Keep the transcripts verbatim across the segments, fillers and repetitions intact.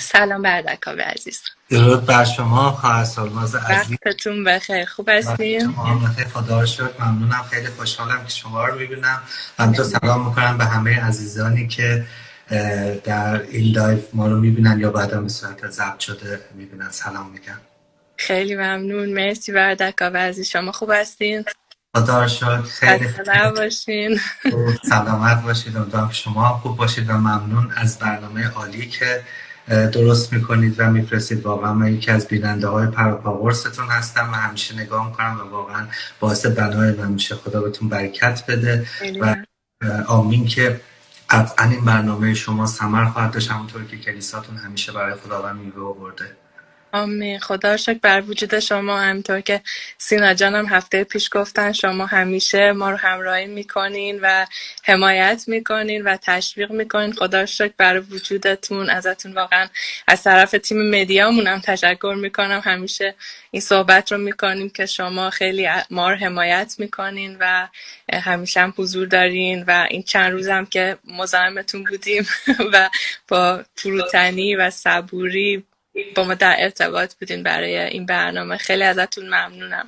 سلام بردکاوی عزیز. درود بر شما خواهر سالماز عزیز. وقتتون بخیر. خوب هستین؟ شما هم بخیر، خدا رو شکر. ممنونم، خیلی خوشحالم که شما رو میبینم. همینطور سلام میکنم به همه عزیزانی که در این لایف ما رو میبینن یا بعدا به صورت ضبط شده میبینن. سلام میگم. خیلی ممنون. مرسی بردکاوی عزیز. شما خوب هستین؟ خدا رو شکر. خیلی خسته نباشین. سلامت باشید. امیدوارم شما هم خوب باشید و ممنون از برنامه عالی که درست میکنید و میفرستید. واقعا من یکی از بیننده های پروپاگورستون هستم و همیشه نگاه میکنم و واقعا باعث بنای من میشه. خدا بهتون برکت بده و آمین که قطعا این برنامه شما ثمر خواهد داشت، همونطور که کلیساتون همیشه برای خداوند میوه آورده. آمین. خدا رو شکر بر وجود شما. همینطور که سینا جانم هفته پیش گفتن، شما همیشه ما رو همراهی میکنین و حمایت میکنین و تشویق میکنین. خدا رو شکر بر وجودتون. ازتون واقعا از طرف تیم مدیامون هم تشکر میکنم. همیشه این صحبت رو میکنیم که شما خیلی ما رو حمایت میکنین و همیشه هم حضور دارین و این چند روزم که مزاحمتون بودیم و با فروتنی و صبوری با ما در ارتباط بودین برای این برنامه. خیلی ازتون ممنونم.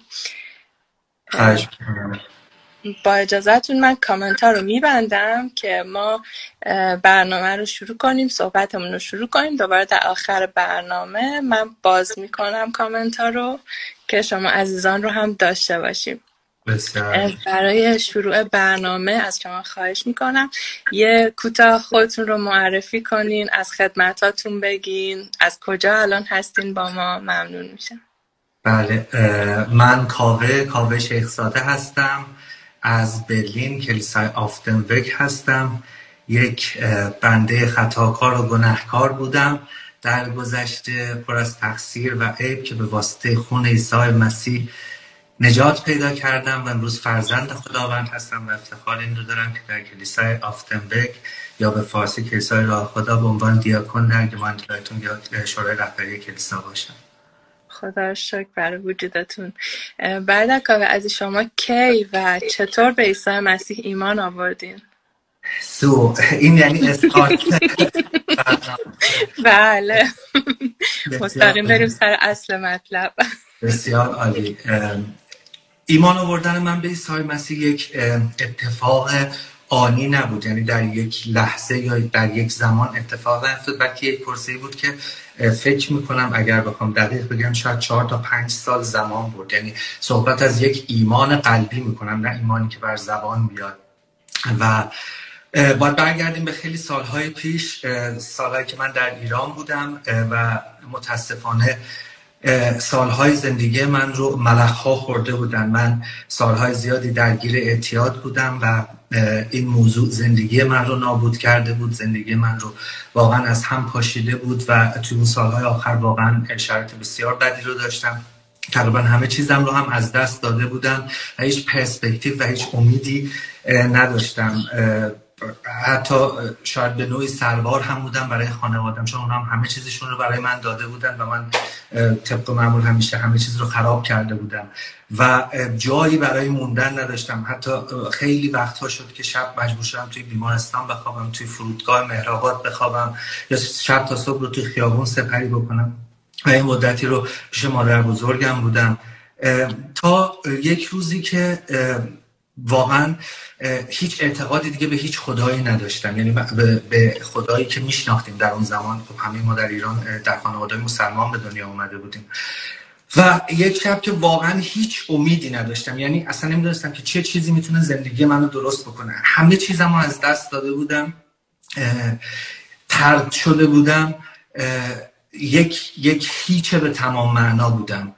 خواهش می‌کنم. با اجازهتون من کامنت ها رو میبندم که ما برنامه رو شروع کنیم، صحبتمون رو شروع کنیم. دوباره در آخر برنامه من باز میکنم کامنت ها رو که شما عزیزان رو هم داشته باشیم. بسیار. برای شروع برنامه از شما خواهش میکنم یه کوتاه خودتون رو معرفی کنین، از خدمتاتون بگین، از کجا الان هستین با ما. ممنون میشم. بله، من کاوه کاوه شیخزاده هستم، از برلین کلیسای آفتنبرگ هستم. یک بنده خطاکار و گناهکار بودم در گذشته، پر از تقصیر و عیب که به واسطه خون عیسی مسیح نجات پیدا کردم و امروز فرزند خداوند هستم و افتخار این رو دارم که در کلیسای آفتنبرگ یا به فارسی کلیسای راه خدا به عنوان دیاکون در گمانتلایتون یا شورای رهبری کلیسا باشم. خدا شکر برای وجودتون. بردکاوی از شما کی و چطور به عیسی مسیح ایمان آوردین؟ سو این یعنی اسقاط. بله، مستقیم بریم سر اصل مطلب. بسیار عالی. ایمان آوردن من به عیسی مسیح یک اتفاق آنی نبود، یعنی در یک لحظه یا در یک زمان اتفاق نیفتاد، بلکه یک پروسه‌ای بود که فکر میکنم اگر بخوام دقیق بگم شاید چهار تا پنج سال زمان برد. یعنی صحبت از یک ایمان قلبی میکنم، نه ایمانی که بر زبان بیاد. و باید برگردیم به خیلی سالهای پیش، سالهایی که من در ایران بودم و متاسفانه سالهای زندگی من رو ملخ‌ها خورده بودن. من سالهای زیادی درگیر اعتیاد بودم و این موضوع زندگی من رو نابود کرده بود، زندگی من رو واقعا از هم پاشیده بود و توی اون سالهای آخر واقعا شرایط بسیار بدی رو داشتم. تقریبا همه چیزم رو هم از دست داده بودم و هیچ پرسپکتیو و هیچ امیدی نداشتم. حتی شاید به نوعی سربار هم بودم برای خانوادم، چون اونها هم همه چیزشون رو برای من داده بودن و من طبق معمول همیشه همه چیز رو خراب کرده بودم و جایی برای موندن نداشتم. حتی خیلی وقتها شد که شب مجبور شدم توی بیمارستان بخوابم، توی فرودگاه مهرآباد بخوابم یا شب تا صبح رو توی خیابون سپری بکنم و این مدتی رو پیش مادر بزرگم بودم تا یک روزی که واقعا هیچ اعتقادی دیگه به هیچ خدایی نداشتم، یعنی به خدایی که میشناختیم در اون زمان. خب همه ما در ایران در خانواده مسلمان به دنیا اومده بودیم و یک شب که واقعا هیچ امیدی نداشتم، یعنی اصلا نمیدونستم که چه چیزی میتونه زندگی منو درست بکنه. همه چیزمو از دست داده بودم، طرد شده بودم، یک یک هیچ به تمام معنا بودم.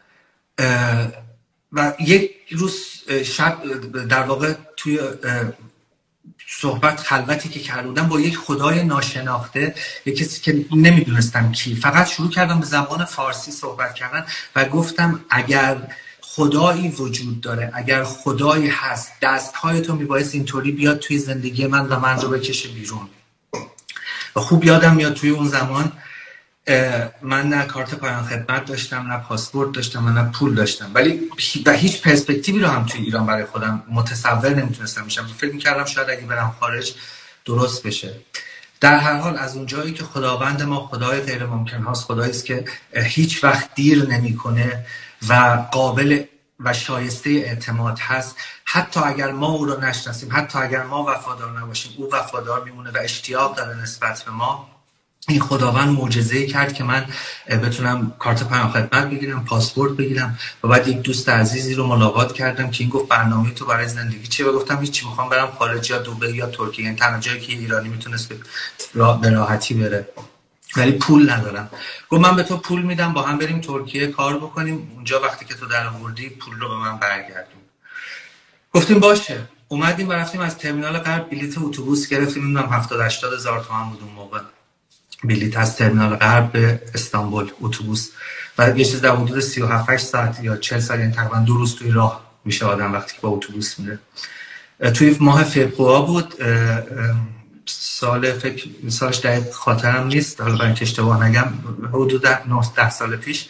و یک روز شب در واقع توی صحبت خلوتی که کرده بودم با یک خدای ناشناخته، یک کسی که نمیدونستم کی، فقط شروع کردم به زبان فارسی صحبت کردن و گفتم اگر خدایی وجود داره، اگر خدایی هست، دستهای تو میبایست اینطوری بیاد توی زندگی من و من رو بکشه بیرون. و خوب یادم میاد توی اون زمان من نه کارت پایان خدمت داشتم، نه پاسپورت داشتم، نه پول داشتم، ولی و هیچ پرسپکتیوی رو هم توی ایران برای خودم متصور نمیتونستم بشم. فکر میکردم شاید اگه برم خارج درست بشه. در هر حال از اونجایی که خداوند ما خدای غیر ممکن هاست، خدایی است که هیچ وقت دیر نمیکنه و قابل و شایسته اعتماد هست، حتی اگر ما او رو نشناسیم، حتی اگر ما وفادار نباشیم، او وفادار میمونه و اشتیاق داره نسبت به ما. این خداوند معجزه‌ای کرد که من بتونم کارت پیام خدمت بگیرم، پاسپورت بگیرم. و بعد یک دوست عزیزی رو ملاقات کردم که این گفت برنامه تو برای زندگی چیه؟ و گفتم هیچی، میخوام برم خارج، یا دبی یا ترکیه، یعنی تنها جایی که ایرانی میتونست به راحتی بره، ولی پول ندارم. گفت من به تو پول میدم، با هم بریم ترکیه کار بکنیم، اونجا وقتی که تو در آوردی پول رو به من برگردون. گفتیم باشه. اومدیم و رفتیم از ترمینال غرب بلیط اتوبوس گرفتیم، میدونم هفتاد هشتاد هزار تومان بود اون موقع بلیط از ترمینال غرب به استانبول اتوبوس، و یه چیز در حدود سی و هفت ساعت یا چهل ساعت، یعنی تقریبا دو روز توی راه میشه آدم وقتی که با اتوبوس میره. توی ماه فوریه بود، سال فکر سالش دقیق خاطرم نیست، حالا برای اینکه اشتباه نگم حدود ده سال پیش.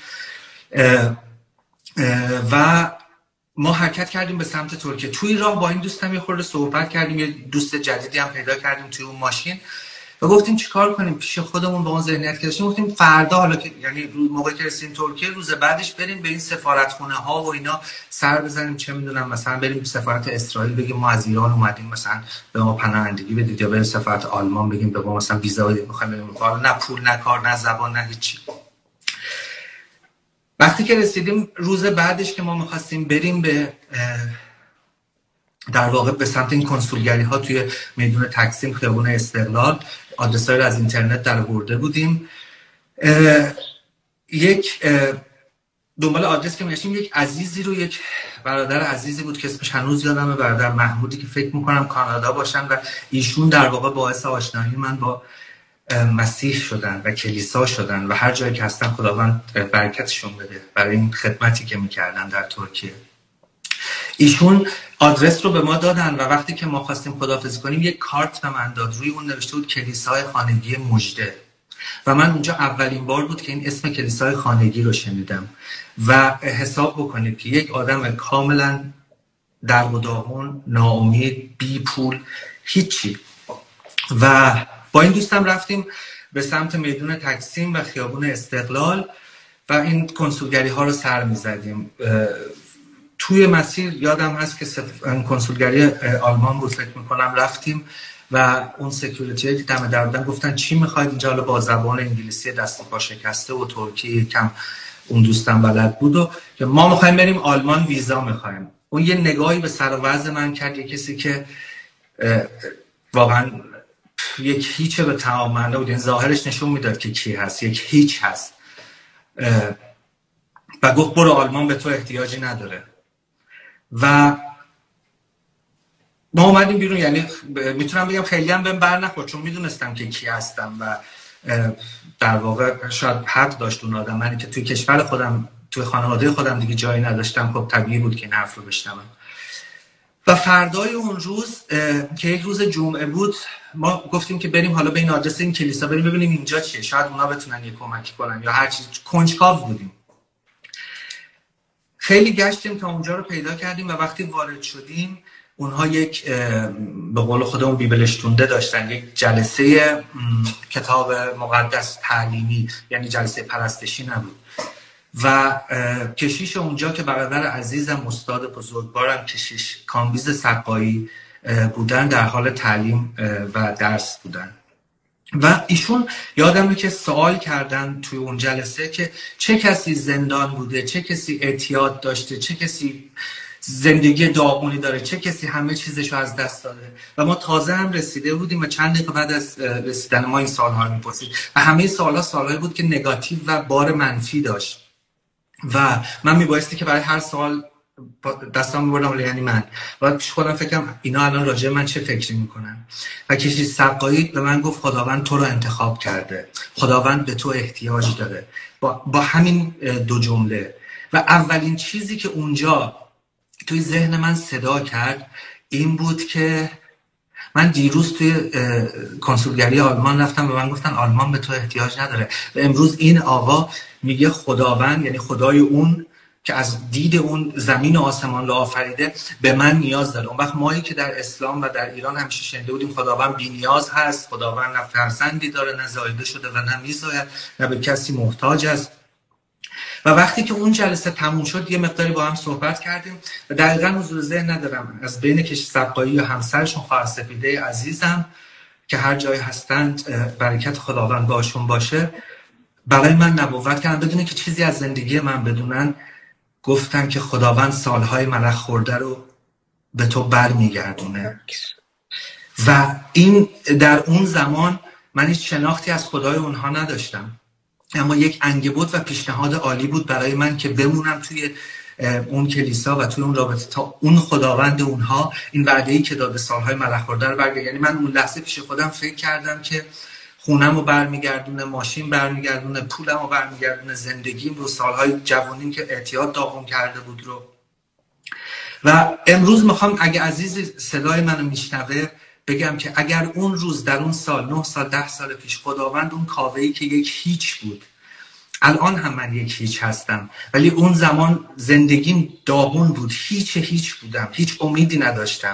و ما حرکت کردیم به سمت ترکیه. توی راه با این دوستم یه خورده صحبت کردیم، یه دوست جدیدی هم پیدا کردیم توی اون ماشین و گفتیم چیکار کنیم. پیش خودمون با اون ذهنیت که داشتیم گفتیم فردا، حالا که یعنی موقعی که رسیدیم ترکیه، روز بعدش بریم به این سفارتخونه ها و اینا سر بزنیم، چه میدونم مثلا بریم سفارت اسرائیل بگیم ما از ایران اومدیم مثلا به ما پناهندگی بدید، یا بریم سفارت آلمان بگیم به ما مثلا ویزا بدید، میخوایم بریم. حالا نه پول نه کار نه زبان نه هیچی. وقتی که رسیدیم روز بعدش که ما می‌خواستیم بریم به در واقع به سمت این کنسولگری ها توی میدون تقسیم خیابون استقلال، آدرس‌ها رو از اینترنت در آورده بودیم. یک دنبال آدرس که می‌گشتیم، یک عزیزی رو، یک برادر عزیزی بود که اسمش هنوز یادمه، برادر محمودی، که فکر می‌کنم کانادا باشن و ایشون در واقع باعث آشنایی من با مسیح شدن و کلیسا شدن و هر جایی که هستن خداوند برکتشون بده برای این خدمتی که می‌کردن در ترکیه. ایشون آدرس رو به ما دادن و وقتی که ما خواستیم خداحافظی کنیم یک کارت به من داد، روی اون نوشته بود کلیسای خانگی مژده و من اونجا اولین بار بود که این اسم کلیسای خانگی رو شنیدم و حساب بکنید که یک آدم کاملا در و داغون، ناامید، بی پول، هیچی. و با این دوستم رفتیم به سمت میدون تقسیم و خیابون استقلال و این کنسولگری ها رو سر می‌زدیم. توی مسیر یادم هست که کنسولگری آلمان بود فکر میکنم، رفتیم و اون سکیوریتی که دم در بودن گفتن چی میخواید اینجا، حالا با زبان انگلیسی دست و پا شکسته و ترکی کم اون دوستم بلد بود و که ما میخوایم بریم آلمان، ویزا میخوایم. اون یه نگاهی به سر و وضع من کرد، یه کسی که واقعا یک هیچ به تمام معنی بود، این ظاهرش نشون میداد که کی هست، یک هیچ هست و گفت برو آلمان، به تو احتیاجی نداره. و ما اومدیم بیرون، یعنی میتونم بگم خیلی هم بهم بر نخورد چون میدونستم که کی هستم و در واقع شاید حق داشت اون آدم، من که توی کشور خودم توی خانواده خودم دیگه جایی نداشتم، خب طبیعی بود که این حرف رو بشنوم. و فردای اون روز که یک روز جمعه بود، ما گفتیم که بریم حالا به این آدرس این کلیسا بریم ببینیم اینجا چیه، شاید اونا بتونن یه کمکی کنن یا هر چیز. کنجکاو بودیم، خیلی گشتیم تا اونجا رو پیدا کردیم و وقتی وارد شدیم اونها یک به قول خودمون بیبلشتونده داشتن، یک جلسه کتاب مقدس تعلیمی، یعنی جلسه پرستشی نبود. و کشیش اونجا که برادر عزیزم استاد بزرگوارم کشیش کامبیز سقایی بودن، در حال تعلیم و درس بودن و ایشون یادمه که سوال کردن توی اون جلسه که چه کسی زندان بوده، چه کسی اعتیاد داشته، چه کسی زندگی داغونی داره، چه کسی همه چیزشو از دست داده. و ما تازه هم رسیده بودیم و چند دقیقه بعد از رسیدن ما این سوال‌ها رو می‌پرسید و همه سوال‌ها سوالایی بود که نگاتیو و بار منفی داشت و من میبایستی که برای هر سوال دستام میبردم، یعنی من و پیش خودم فکرم اینا الان راجع من چه فکری میکنن. و کشیش سقایی به من گفت خداوند تو رو انتخاب کرده، خداوند به تو احتیاج داره، با, با همین دو جمله. و اولین چیزی که اونجا توی ذهن من صدا کرد این بود که من دیروز توی کنسولگری آلمان رفتم و من گفتن آلمان به تو احتیاج نداره و امروز این آقا میگه خداوند، یعنی خدای اون که از دید اون زمین و آسمان رو آفریده به من نیاز داره. اون وقت مایی که در اسلام و در ایران همیشه شنیده بودیم خداوند بی‌نیاز هست، خداوند نه فرزندی داره، نه زایده شده و نه میزاید، نه به کسی محتاج است. و وقتی که اون جلسه تموم شد یه مقداری با هم صحبت کردیم و دقیقاً حضور ذهن ندارم از بین کش سقایی یا همسرشون خواهر سپیده عزیزم که هر جای هستند برکت خداوند باشون باشه، برای من نبوت کردن بدون که چیزی از زندگی من بدونن. گفتن که خداوند سالهای ملخ خورده رو به تو بر میگردونه. و این در اون زمان من هیچ شناختی از خدای اونها نداشتم، اما یک انگبت و پیشنهاد عالی بود برای من که بمونم توی اون کلیسا و توی اون رابطه تا اون خداوند اونها این وعده‌ای که داده سالهای ملخ خورده رو برگردونه. یعنی من اون لحظه پیش خودم فکر کردم که خونم رو برمیگردونه، ماشین برمیگردونه، پولم رو برمیگردونه، زندگیم رو، سالهای جوانیم که اعتیاد داغون کرده بود رو. و امروز میخوام اگه عزیز صدای منو میشنوه بگم که اگر اون روز در اون سال نه سال ده سال پیش خداوند اون کاوه‌ای که یک هیچ بود، الان هم من یک هیچ هستم، ولی اون زمان زندگیم داغون بود، هیچ هیچ بودم، هیچ امیدی نداشتم،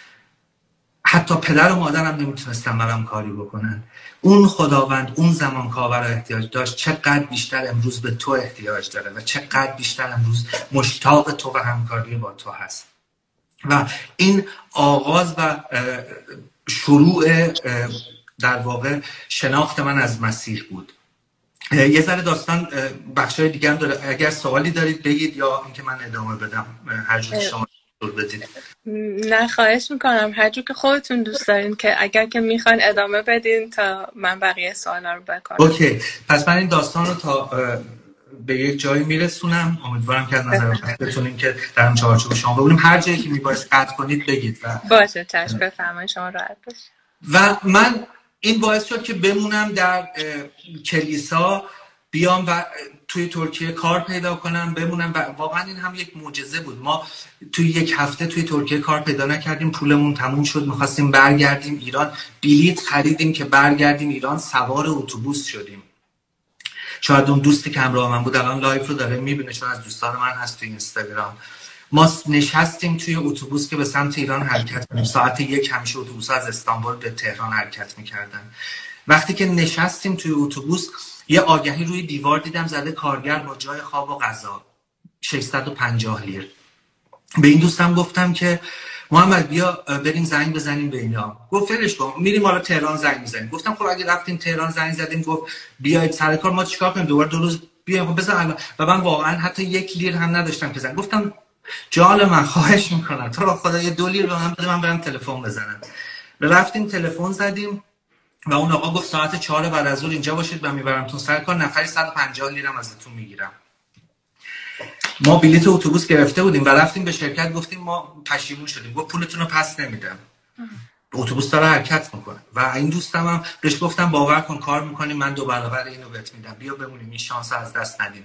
حتی پدر و مادرم نمیتونستن برام کاری بکنن. اون خداوند اون زمان کاوه رو احتیاج داشت، چقدر بیشتر امروز به تو احتیاج داره و چقدر بیشتر امروز مشتاق تو و همکاری با تو هست. و این آغاز و شروع در واقع شناخت من از مسیح بود. یه ذره داستان بخشای دیگه هم داره، اگر سوالی دارید بگید یا اینکه من ادامه بدم، هر جور شما بدید. نه خواهش میکنم، هر جور که خودتون دوست دارین، که اگر که میخواین ادامه بدین تا من بقیه سوالا رو بکنم. اوکی، پس من این داستان رو تا به یک جایی میرسونم، امیدوارم که از نظر بتونیم که در اون چارچوب شما ببینیم، هر جایی که میباید قطع کنید بگید. و باشه چشم، بفرمایید، شما راحت باشید. و من این باعث شد که بمونم در کلیسا، بیام و توی ترکیه کار پیدا کنم، بمونم. و واقعا این هم یک معجزه بود. ما توی یک هفته توی ترکیه کار پیدا نکردیم، پولمون تموم شد، می‌خواستیم برگردیم ایران، بلیط خریدیم که برگردیم ایران، سوار اتوبوس شدیم. شاید اون دوستی که همراه من بود الان لایو رو داره میبینه، چون از دوستان من هست توی اینستاگرام. ما نشستیم توی اتوبوس که به سمت ایران حرکت کنیم. ساعت یک همیشه اتوبوس‌ها از استانبول به تهران حرکت می‌کردن. وقتی که نشستیم توی اتوبوس یه آگهی روی دیوار دیدم زده کارگر با جای خواب و غذا ششصد و پنجاه لیر. به این دوستم گفتم که محمد بیا بریم زنگ بزنیم به اینا. گفت فلش کن، میریم حالا تهران زنگ میزنیم. گفتم خب اگه رفتیم تهران زنگ زدیم، گفت بیاید سر کار، ما چیکار کنیم دوباره دو روز بیایم؟ خب بزن. و من واقعا حتی یک لیر هم نداشتم که بزنم. گفتم جان من خواهش میکنم تو رو خدا یه دو لیر به من بده، من برم تلفن بزنم. رفتیم تلفن زدیم و اون آقا گفت ساعت چهار بعد از ظهر اینجا باشید و میبرمتون سر کار، نفری صد و پنجاه لیرم ازتون میگیرم. ما بلیط اتوبوس گرفته بودیم و رفتیم به شرکت، گفتیم ما پشیمون شدیم. گفت پولتون رو پس نمیدم، اتوبوس داره حرکت میکنه. و این دوستم هم بهش گفتم باور کن کار میکنیم، من دو برابر اینو بهت میدم، بیا بمونیم، این شانس از دست ندیم.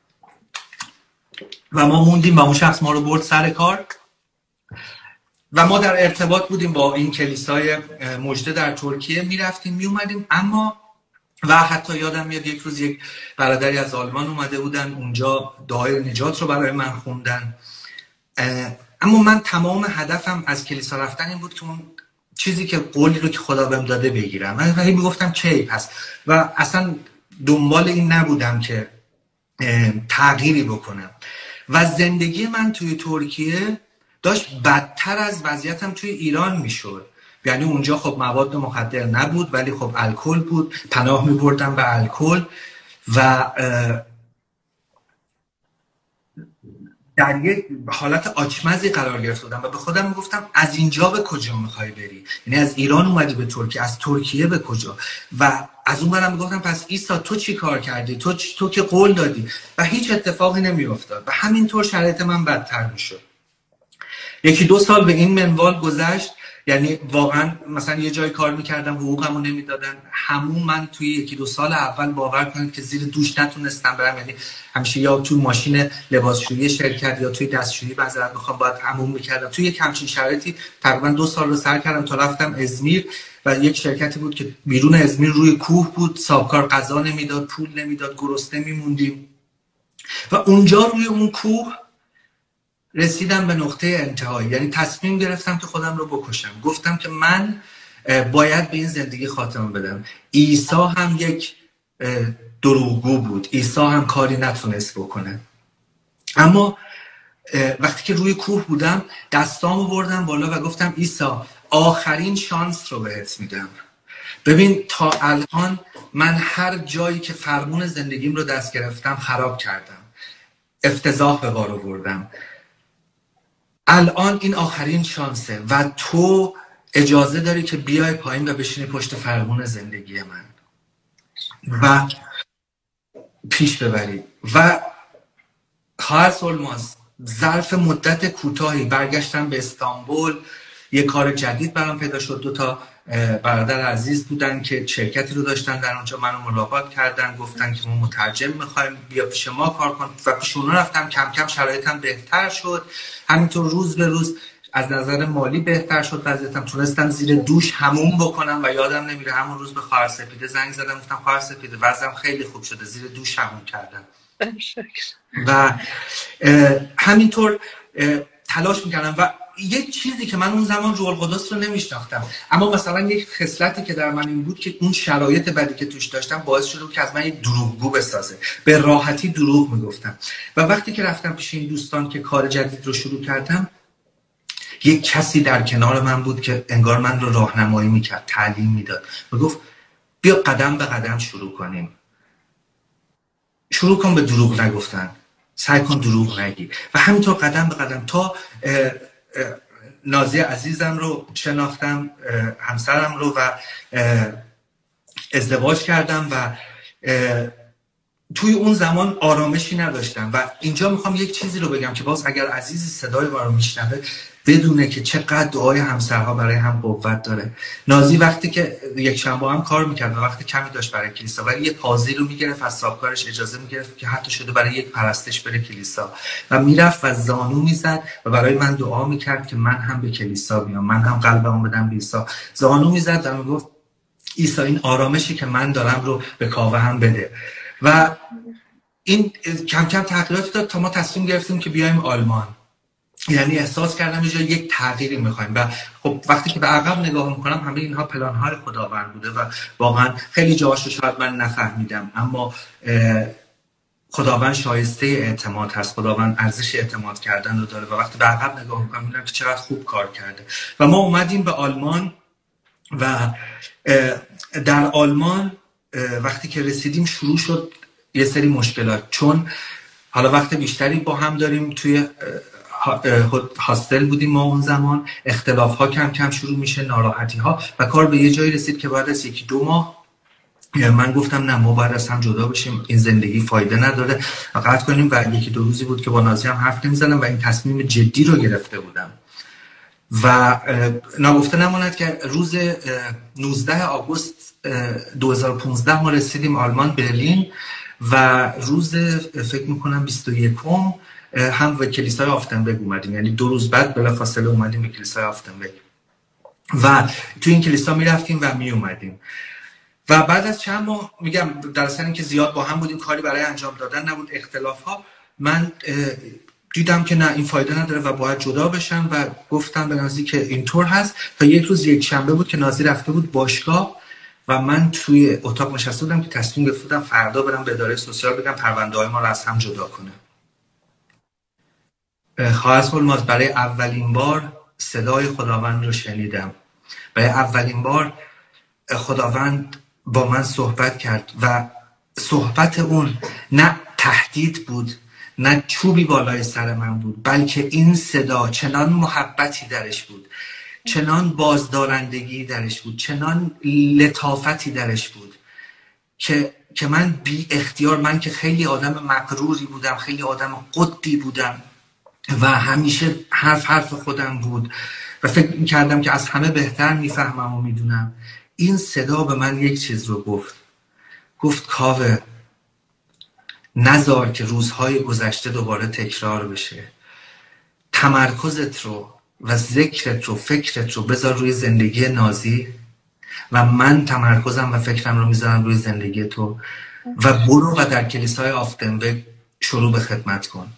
و ما موندیم و اون شخص ما رو برد سر کار و ما در ارتباط بودیم با این کلیسای مجده در ترکیه، میرفتیم میومدیم. اما و حتی یادم میاد یک روز یک برادری از آلمان اومده بودن اونجا، دعای نجات رو برای من خوندن. اما من تمام هدفم از کلیسا رفتن این بود که اون چیزی که قولی رو که خدا بهم داده بگیرم. من فقط میگفتم کی پس، و اصلا دنبال این نبودم که تغییری بکنم. و زندگی من توی ترکیه داشت بدتر از وضعیتم توی ایران میشد. یعنی اونجا خب مواد مخدر نبود، ولی خب الکل بود، پناه میبردم به الکل و در یک حالت آچمزی قرار گرفته بودم و به خودم میگفتم از اینجا به کجا میخوای بری؟ یعنی از ایران اومدی به ترکیه، از ترکیه به کجا؟ و از اون برم میگفتم پس عیسی تو چی کار کردی؟ تو تو که قول دادی. و هیچ اتفاقی نمیافتاد و همینطور شرایط من بدتر میشد. یکی دو سال به این منوال گذشت. یعنی واقعا مثلا یه جای کار میکردم حقوقمو نمیدادن، همون من توی یکی دو سال اول باور کنید که زیر دوش نتونستم برم. یعنی همیشه یا توی ماشین لباسشویی شرکت یا توی دستشویی معذرت میخوام باید حموم میکردم. توی یک همچین شرایطی تقریبا دو سال رو سر کردم تا رفتم ازمیر و یک شرکتی بود که بیرون ازمیر روی کوه بود، صاحبکار غذا نمیداد، پول نمیداد، گرسنه میموندیم. و اونجا روی اون کوه رسیدم به نقطه انتهایی. یعنی تصمیم گرفتم که خودم رو بکشم. گفتم که من باید به این زندگی خاتمه بدم. عیسی هم یک دروغگو بود، عیسی هم کاری نتونست بکنه. اما وقتی که روی کوه بودم دستامو بردم بالا و گفتم عیسی آخرین شانس رو بهت میدم. ببین تا الان من هر جایی که فرمون زندگیم رو دست گرفتم خراب کردم، افتضاح به بار آوردم. الان این آخرین شانسه و تو اجازه داری که بیای پایین و بشینی پشت فرمون زندگی من و پیش ببری. و خواهر سلماز ظرف مدت کوتاهی برگشتم به استانبول. یه کار جدید برام پیدا شد. دو تا برادر عزیز بودن که شرکتی رو داشتن در اونجا، منو ملاقات کردن، گفتن که ما مترجم میخوایم بیا پیش ما کار کن و پیش اونا رفتم. کم کم شرایطم بهتر شد، همینطور روز به روز از نظر مالی بهتر شد وضعیتم. تونستم زیر دوش حموم بکنم و یادم نمیره همون روز به خواهر سپیده زنگ زدم، گفتم خواهر سپیده وضعم خیلی خوب شده، زیر دوش حموم کردم. و همینطور تلاش میکردم. و یک چیزی که من اون زمان روح القدس رو نمیشناختم، اما مثلا یک خصلتی که در من این بود که اون شرایط بدی که توش داشتم باعث شده که از من یک دروغگو بسازه. به راحتی دروغ میگفتم. و وقتی که رفتم پیش این دوستان که کار جدید رو شروع کردم، یک کسی در کنار من بود که انگار من رو راهنمایی میکرد، تعلیم میداد و گفت بیا قدم به قدم شروع کنیم. شروع کن به دروغ نگفتن، سعی کن دروغ نگی. و همینطور قدم به قدم تا نازی عزیزم رو شناختم، همسرم رو، و ازدواج کردم و توی اون زمان آرامشی نداشتم. و اینجا میخوام یک چیزی رو بگم که باز اگر عزیزی صدای ما رو میشنوه بدونه که چقدر دعای همسرها برای هم قوت داره. نازی وقتی که یک شنبه هم کار میکرد و وقتی کمی داشت برای کلیسا، ولی یه پازی رو میگرفت از صاحبکارش، اجازه میگرفت که حتی شده برای یک پرستش بره کلیسا و میرفت و زانو میزد و برای من دعا میکرد که من هم به کلیسا بیام، من هم قلبمو بدم به عیسی. زانو میزد و میگفت عیسی این آرامشی که من دارم رو به کاوه هم بده. و این کم کم تغییراتی داد تا ما تصمیم گرفتیم که بیایم آلمان. یعنی احساس کردم اینجا یک تغییری میخوایم. و خب وقتی که به عقب نگاه میکنم همه اینها پلان‌های خداوند بوده و واقعا خیلی جاهاشو شاید من نفهمیدم، اما خداوند شایسته اعتماد هست، خداوند ارزش اعتماد کردن رو داره و وقتی به عقب نگاه میکنم میبینم که چقدر خوب کار کرده. و ما اومدیم به آلمان و در آلمان وقتی که رسیدیم شروع شد یه سری مشکلات، چون حالا وقت بیشتری با هم داریم، توی هاستل بودیم ما اون زمان، اختلاف ها کم کم شروع میشه، ناراحتی ها، و کار به یه جایی رسید که بعد از یکی دو ماه من گفتم نه ما باید از هم جدا بشیم، این زندگی فایده نداره و قطع کنیم. و یکی دو روزی بود که با نازی هم حرف نمی‌زدم و این تصمیم جدی رو گرفته بودم. و نگفته نماند که روز نوزده آگوست دو هزار و پانزده ما رسیدیم آلمان، برلین، و روز فکر میکنم بیست و یکم هم به کلیسای آفتنبرگ اومدیم، یعنی دو روز بعد بلافاصله اومدیم به کلیسای آفتنبرگ و تو این کلیسا میرفتیم و می اومدیم. و بعد از چند ماه، میگم در اصل اینکه زیاد با هم بودیم، کاری برای انجام دادن نبود، اختلاف ها، من دیدم که نه این فایده نداره و باید جدا بشن و گفتم به نازی که اینطور هست. تا یک روز یک شنبه بود که نازی رفته بود باشگاه و من توی اتاق نشسته بودم که تصمیم گرفته بودم فردا برم به اداره سوسیال بگم پرونده های ما رو از هم جدا کنه. خواهر سلماز برای اولین بار صدای خداوند رو شنیدم. برای اولین بار خداوند با من صحبت کرد و صحبت اون نه تهدید بود، نه چوبی بالای سر من بود، بلکه این صدا چنان محبتی درش بود، چنان بازدارندگی درش بود، چنان لطافتی درش بود که که من بی اختیار، من که خیلی آدم مغروری بودم، خیلی آدم قدی بودم و همیشه حرف حرف خودم بود و فکر می‌کردم که از همه بهتر میفهمم و میدونم، این صدا به من یک چیز رو گفت. گفت کاوه، نذار که روزهای گذشته دوباره تکرار بشه. تمرکزت رو و ذکرت رو، فکرت رو بذار روی زندگی نازی و من تمرکزم و فکرم رو میذارم روی زندگی تو و برو و در کلیسای آفتنبرگ شروع به خدمت کن.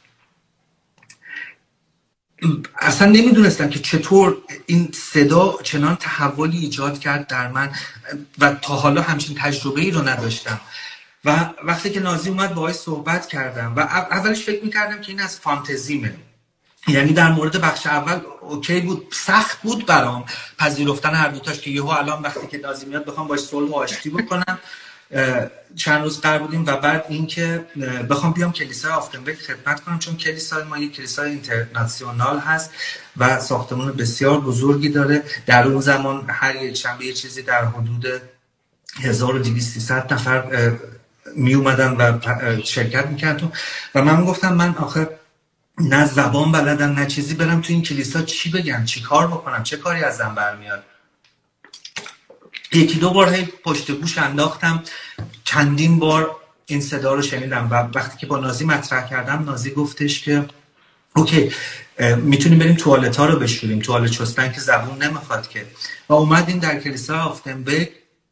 اصلا نمیدونستم که چطور این صدا چنان تحولی ایجاد کرد در من و تا حالا همچین تجربه ای رو نداشتم. و وقتی که نازی اومد باهاش صحبت کردم و اولش فکر میکردم که این از فانتزیمه، یعنی در مورد بخش اول اوکی بود، سخت بود برام پذیرفتن هر دوتاش که یهو الان وقتی که نازی میاد بخوام باش صلح و آشتی بکنم. چند روز قرار بودیم و بعد اینکه بخوام بیام کلیسای آفتنبرگ خدمت کنم، چون کلیسای ما یک کلیسای اینترناسیونال هست و ساختمان بسیار بزرگی داره. در اون زمان هر یک شنبه یه چیزی در حدود هزار و دویست سیصد نفر می اومدن و شرکت میکردن و من گفتم من آخه نه زبان بلدم نه چیزی، برم تو این کلیسا چی بگم، چی کار بکنم، چه کاری ازم برمیاد. یکی دو بار هی پشت گوش انداختم، چندین بار این صدا رو شنیدم و وقتی که با نازی مطرح کردم نازی گفتش که اوکی میتونیم بریم توالت ها رو بشوریم، توالت شستن که زبون نمیخواد که. و اومدیم در کلیسا آفتنبرگ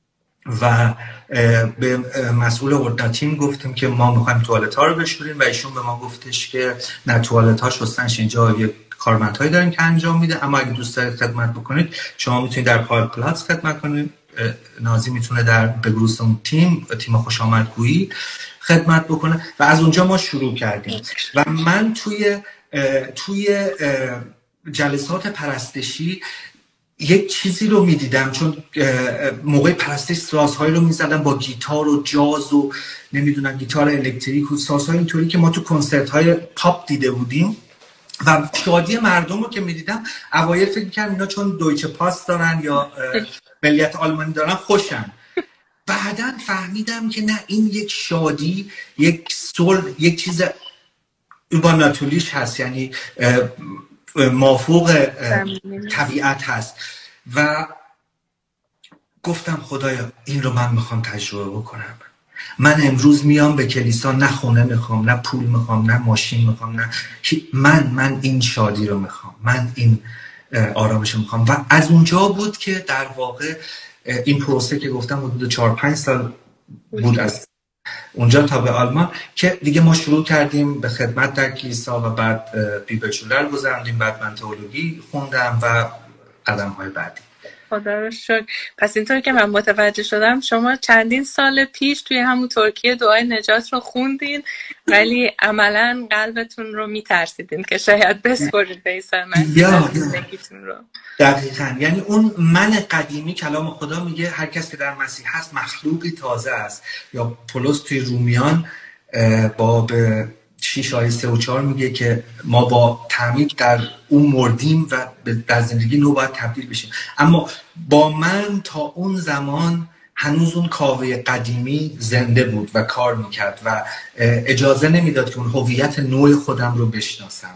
و به مسئول اردناتیم گفتیم که ما میخوایم توالت ها رو بشوریم و ایشون به ما گفتش که نه توالت ها شستنش اینجا یه کارمندهایی داریم که انجام میده، اما اگه دوست دارید خدمت بکنید شما میتونید در پارک پلاس خدمت کنید، نازی میتونه در بگروسون تیم تیم خوش آمدگویی خدمت بکنه. و از اونجا ما شروع کردیم و من توی توی جلسات پرستشی یک چیزی رو میدیدم، چون موقع پرستش سازهایی رو میزدم با گیتار و جاز و نمیدونم گیتار الکتریک و سازهای اینطوری که ما تو کنسرت های پاپ دیده بودیم و شادی مردم رو که میدیدم اوایل فکر میکردم اینا چون دویچه پاس دارن یا ملیت آلمانی دارن خوشن. بعدن فهمیدم که نه، این یک شادی، یک صلح، یک چیز اوباناتولیش هست، یعنی مافوق طبیعت هست. و گفتم خدایا این رو من میخوام تجربه بکنم. من امروز میام به کلیسا، نه خونه میخوام، نه پول میخوام، نه ماشین میخوام، نه من من این شادی رو میخوام، من این آرامش رو میخوام. و از اونجا بود که در واقع این پروسه که گفتم حدود چهار پنج سال بود از اونجا تا به آلمان که دیگه ما شروع کردیم به خدمت در کلیسا و بعد بیبلشولر گذراندیم، بعد من تئولوژی خوندم و قدم های بعدی. خدا رو شکر. پس اینطور که من متوجه شدم شما چندین سال پیش توی همون ترکیه دعای نجات رو خوندین ولی عملاً قلبتون رو میترسیدین که شاید بسپرید به عیسی مسیح زندگیتون رو. دقیقاً، یعنی اون من قدیمی، کلام خدا میگه هر کس که در مسیح هست مخلوقی تازه است، یا پولس توی رومیان باب شش آیه سه و چهار میگه که ما با تعمید در اون مردیم و در زندگی نو باید تبدیل بشیم. اما با من تا اون زمان هنوز اون کاوه قدیمی زنده بود و کار میکرد و اجازه نمیداد که اون هویت نو خودم رو بشناسم.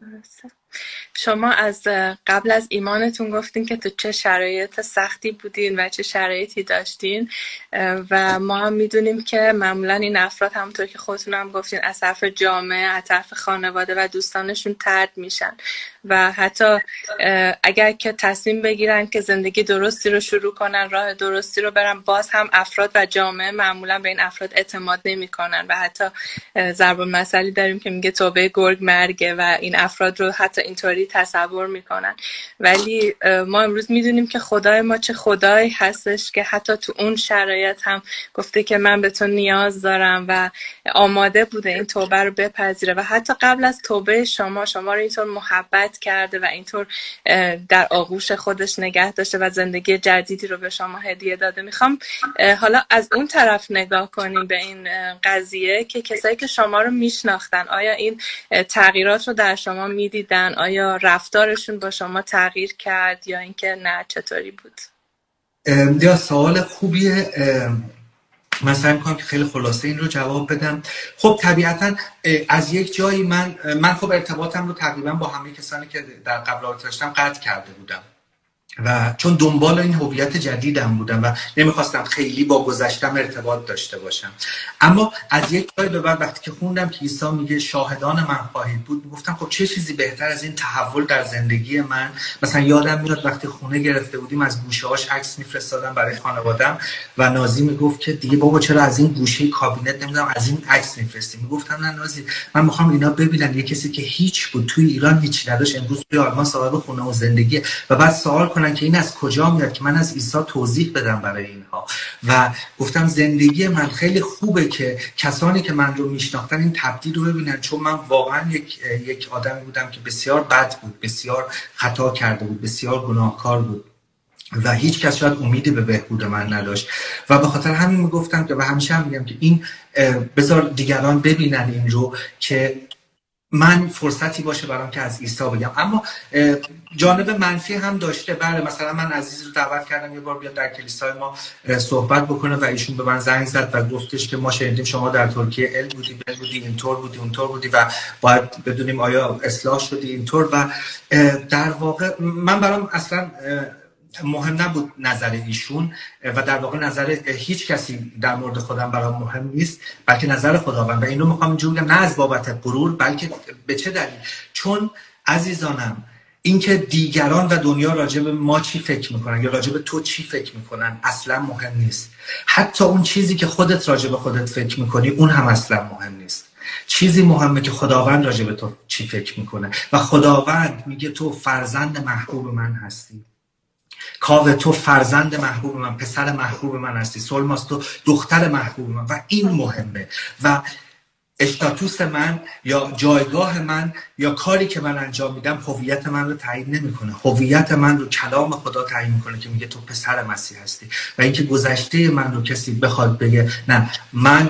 شما از قبل از ایمانتون گفتین که تو چه شرایط سختی بودین و چه شرایطی داشتین و ما هم میدونیم که معمولا این افراد همونطور که خودتون هم گفتین از طرف جامعه، از طرف خانواده و دوستانشون طرد میشن و حتی اگر که تصمیم بگیرن که زندگی درستی رو شروع کنن، راه درستی رو برن، باز هم افراد و جامعه معمولا به این افراد اعتماد نمیکنن و حتی ضرب المثلی داریم که میگه توبه گرگ مرگه و این افراد رو حتی اینطوری تصور میکنن. ولی ما امروز میدونیم که خدای ما چه خدایی هستش که حتی تو اون شرایط هم گفته که من به تو نیاز دارم و آماده بوده این توبه رو بپذیره و حتی قبل از توبه شما شما رو اینطور محبت کرده و اینطور در آغوش خودش نگه داشته و زندگی جدیدی رو به شما هدیه داده. میخوام حالا از اون طرف نگاه کنیم به این قضیه که کسایی که شما رو میشناختن آیا این تغییرات رو در شما میدیدن؟ آیا رفتارشون با شما تغییر کرد یا اینکه نه، چطوری بود؟ یا سوال خوبیه. من سعی می‌کنم که خیلی خلاصه این رو جواب بدم. خب طبیعتاً از یک جایی من من خب ارتباطم رو تقریبا با همه کسانی که در قبل داشتم قطع کرده بودم و چون دنبال این هویت جدیدم بودم و نمیخواستم خیلی با گذشتم ارتباط داشته باشم. اما از یک جای به بعد وقتی که خوندم که عیسی میگه شاهدان من خواهید بود، گفتم خب چه چیزی بهتر از این تحول در زندگی من. مثلا یادم میاد وقتی خونه گرفته بودیم از گوشه‌هاش عکس میفرستادم برای خانواده‌ام و نازی میگفت که دیگه بابا چرا از این گوشه کابینت نمیدونم از این عکس میفرستی. میگفتم نه نازی، من میخوام اینا ببینن یه کسی که هیچ بود توی ایران هیچ نداشت امروز توی آلمان صاحب خونه و زندگی و بعد سوال کنن که این از کجا میاد که من از عیسی توضیح بدم برای اینها. و گفتم زندگی من خیلی خوبه که کسانی که من رو میشناختن این تبدیل رو ببینن، چون من واقعا یک یک آدمی بودم که بسیار بد بود، بسیار خطا کرده بود، بسیار گناهکار بود و هیچ کس شاید امیدی به بهبود من نداشت و به خاطر همین میگفتم که و همیشه هم میگم که این بذار دیگران ببینن این رو که من فرصتی باشه برام که از عیسی بگم. اما جانب منفی هم داشته. بله مثلا من عزیز رو دعوت کردم یه بار بیاد در کلیسای ما صحبت بکنه و ایشون به من زنگ زد و گفتش که ما شنیدیم شما در ترکیه ال بودی بل بودی اینطور بودی اونطور بودی و باید بدونیم آیا اصلاح شدی اینطور. و در واقع من برام اصلا مهم نبود نظر ایشون و در واقع نظر هیچ کسی در مورد خودم برام مهم نیست، بلکه نظر خداوند. و اینو میخوام اینجوری بگم نه از بابت غرور، بلکه به چه دلیل؟ چون عزیزانم اینکه دیگران و دنیا راجع به ما چی فکر میکنن یا راجع به تو چی فکر میکنن اصلا مهم نیست. حتی اون چیزی که خودت راجع به خودت فکر میکنی اون هم اصلا مهم نیست. چیزی مهمه که خداوند راجع به تو چی فکر میکنه و خداوند میگه تو فرزند محبوب من هستی. کاوه تو فرزند محبوب من، پسر محبوب من هستی. سولماس تو دختر محبوب من و این مهمه. و استاتوس من یا جایگاه من یا کاری که من انجام میدم هویت من رو تعیین نمیکنه. هویت من رو کلام خدا تعیین میکنه که میگه تو پسر مسیح هستی. و اینکه گذشته من رو کسی بخواد بگه نه من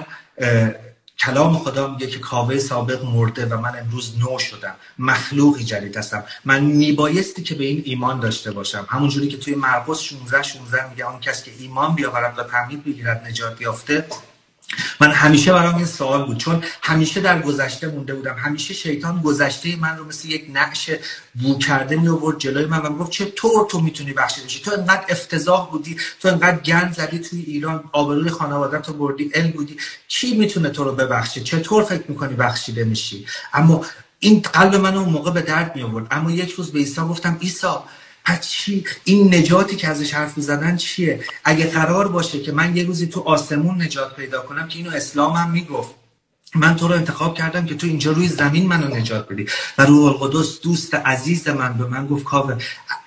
کلام خدا میگه که کاوه سابق مرده و من امروز نو شدم، مخلوقی جدید هستم، من میبایستی که به این ایمان داشته باشم. همونجوری که توی مرقس شانزده شانزده میگه آن کس که ایمان بیاورد و تعمید بگیرد نجات یافته. من همیشه برام این سوال بود، چون همیشه در گذشته مونده بودم. همیشه شیطان گذشته من رو مثل یک نقش بو کرده می آورد جلوی من و میگفت چطور تو میتونی بخشیده بشی؟ تو انقدر افتضاح بودی، تو انقدر گند زدی توی ایران، آبروی خانواده‌تو بردی، ال بودی، کی میتونه تو رو ببخشه؟ چطور فکر میکنی بخشیده میشی؟ اما این قلب من اون موقع به درد می آورد. اما یک روز به عیسی گفتم عیسی پس چی؟ این نجاتی که ازش حرف می‌زدن چیه؟ اگه قرار باشه که من یه روزی تو آسمون نجات پیدا کنم که اینو اسلام هم میگفت، من تو رو انتخاب کردم که تو اینجا روی زمین منو نجات بدی. و روح القدس دوست عزیز من به من گفت کاوه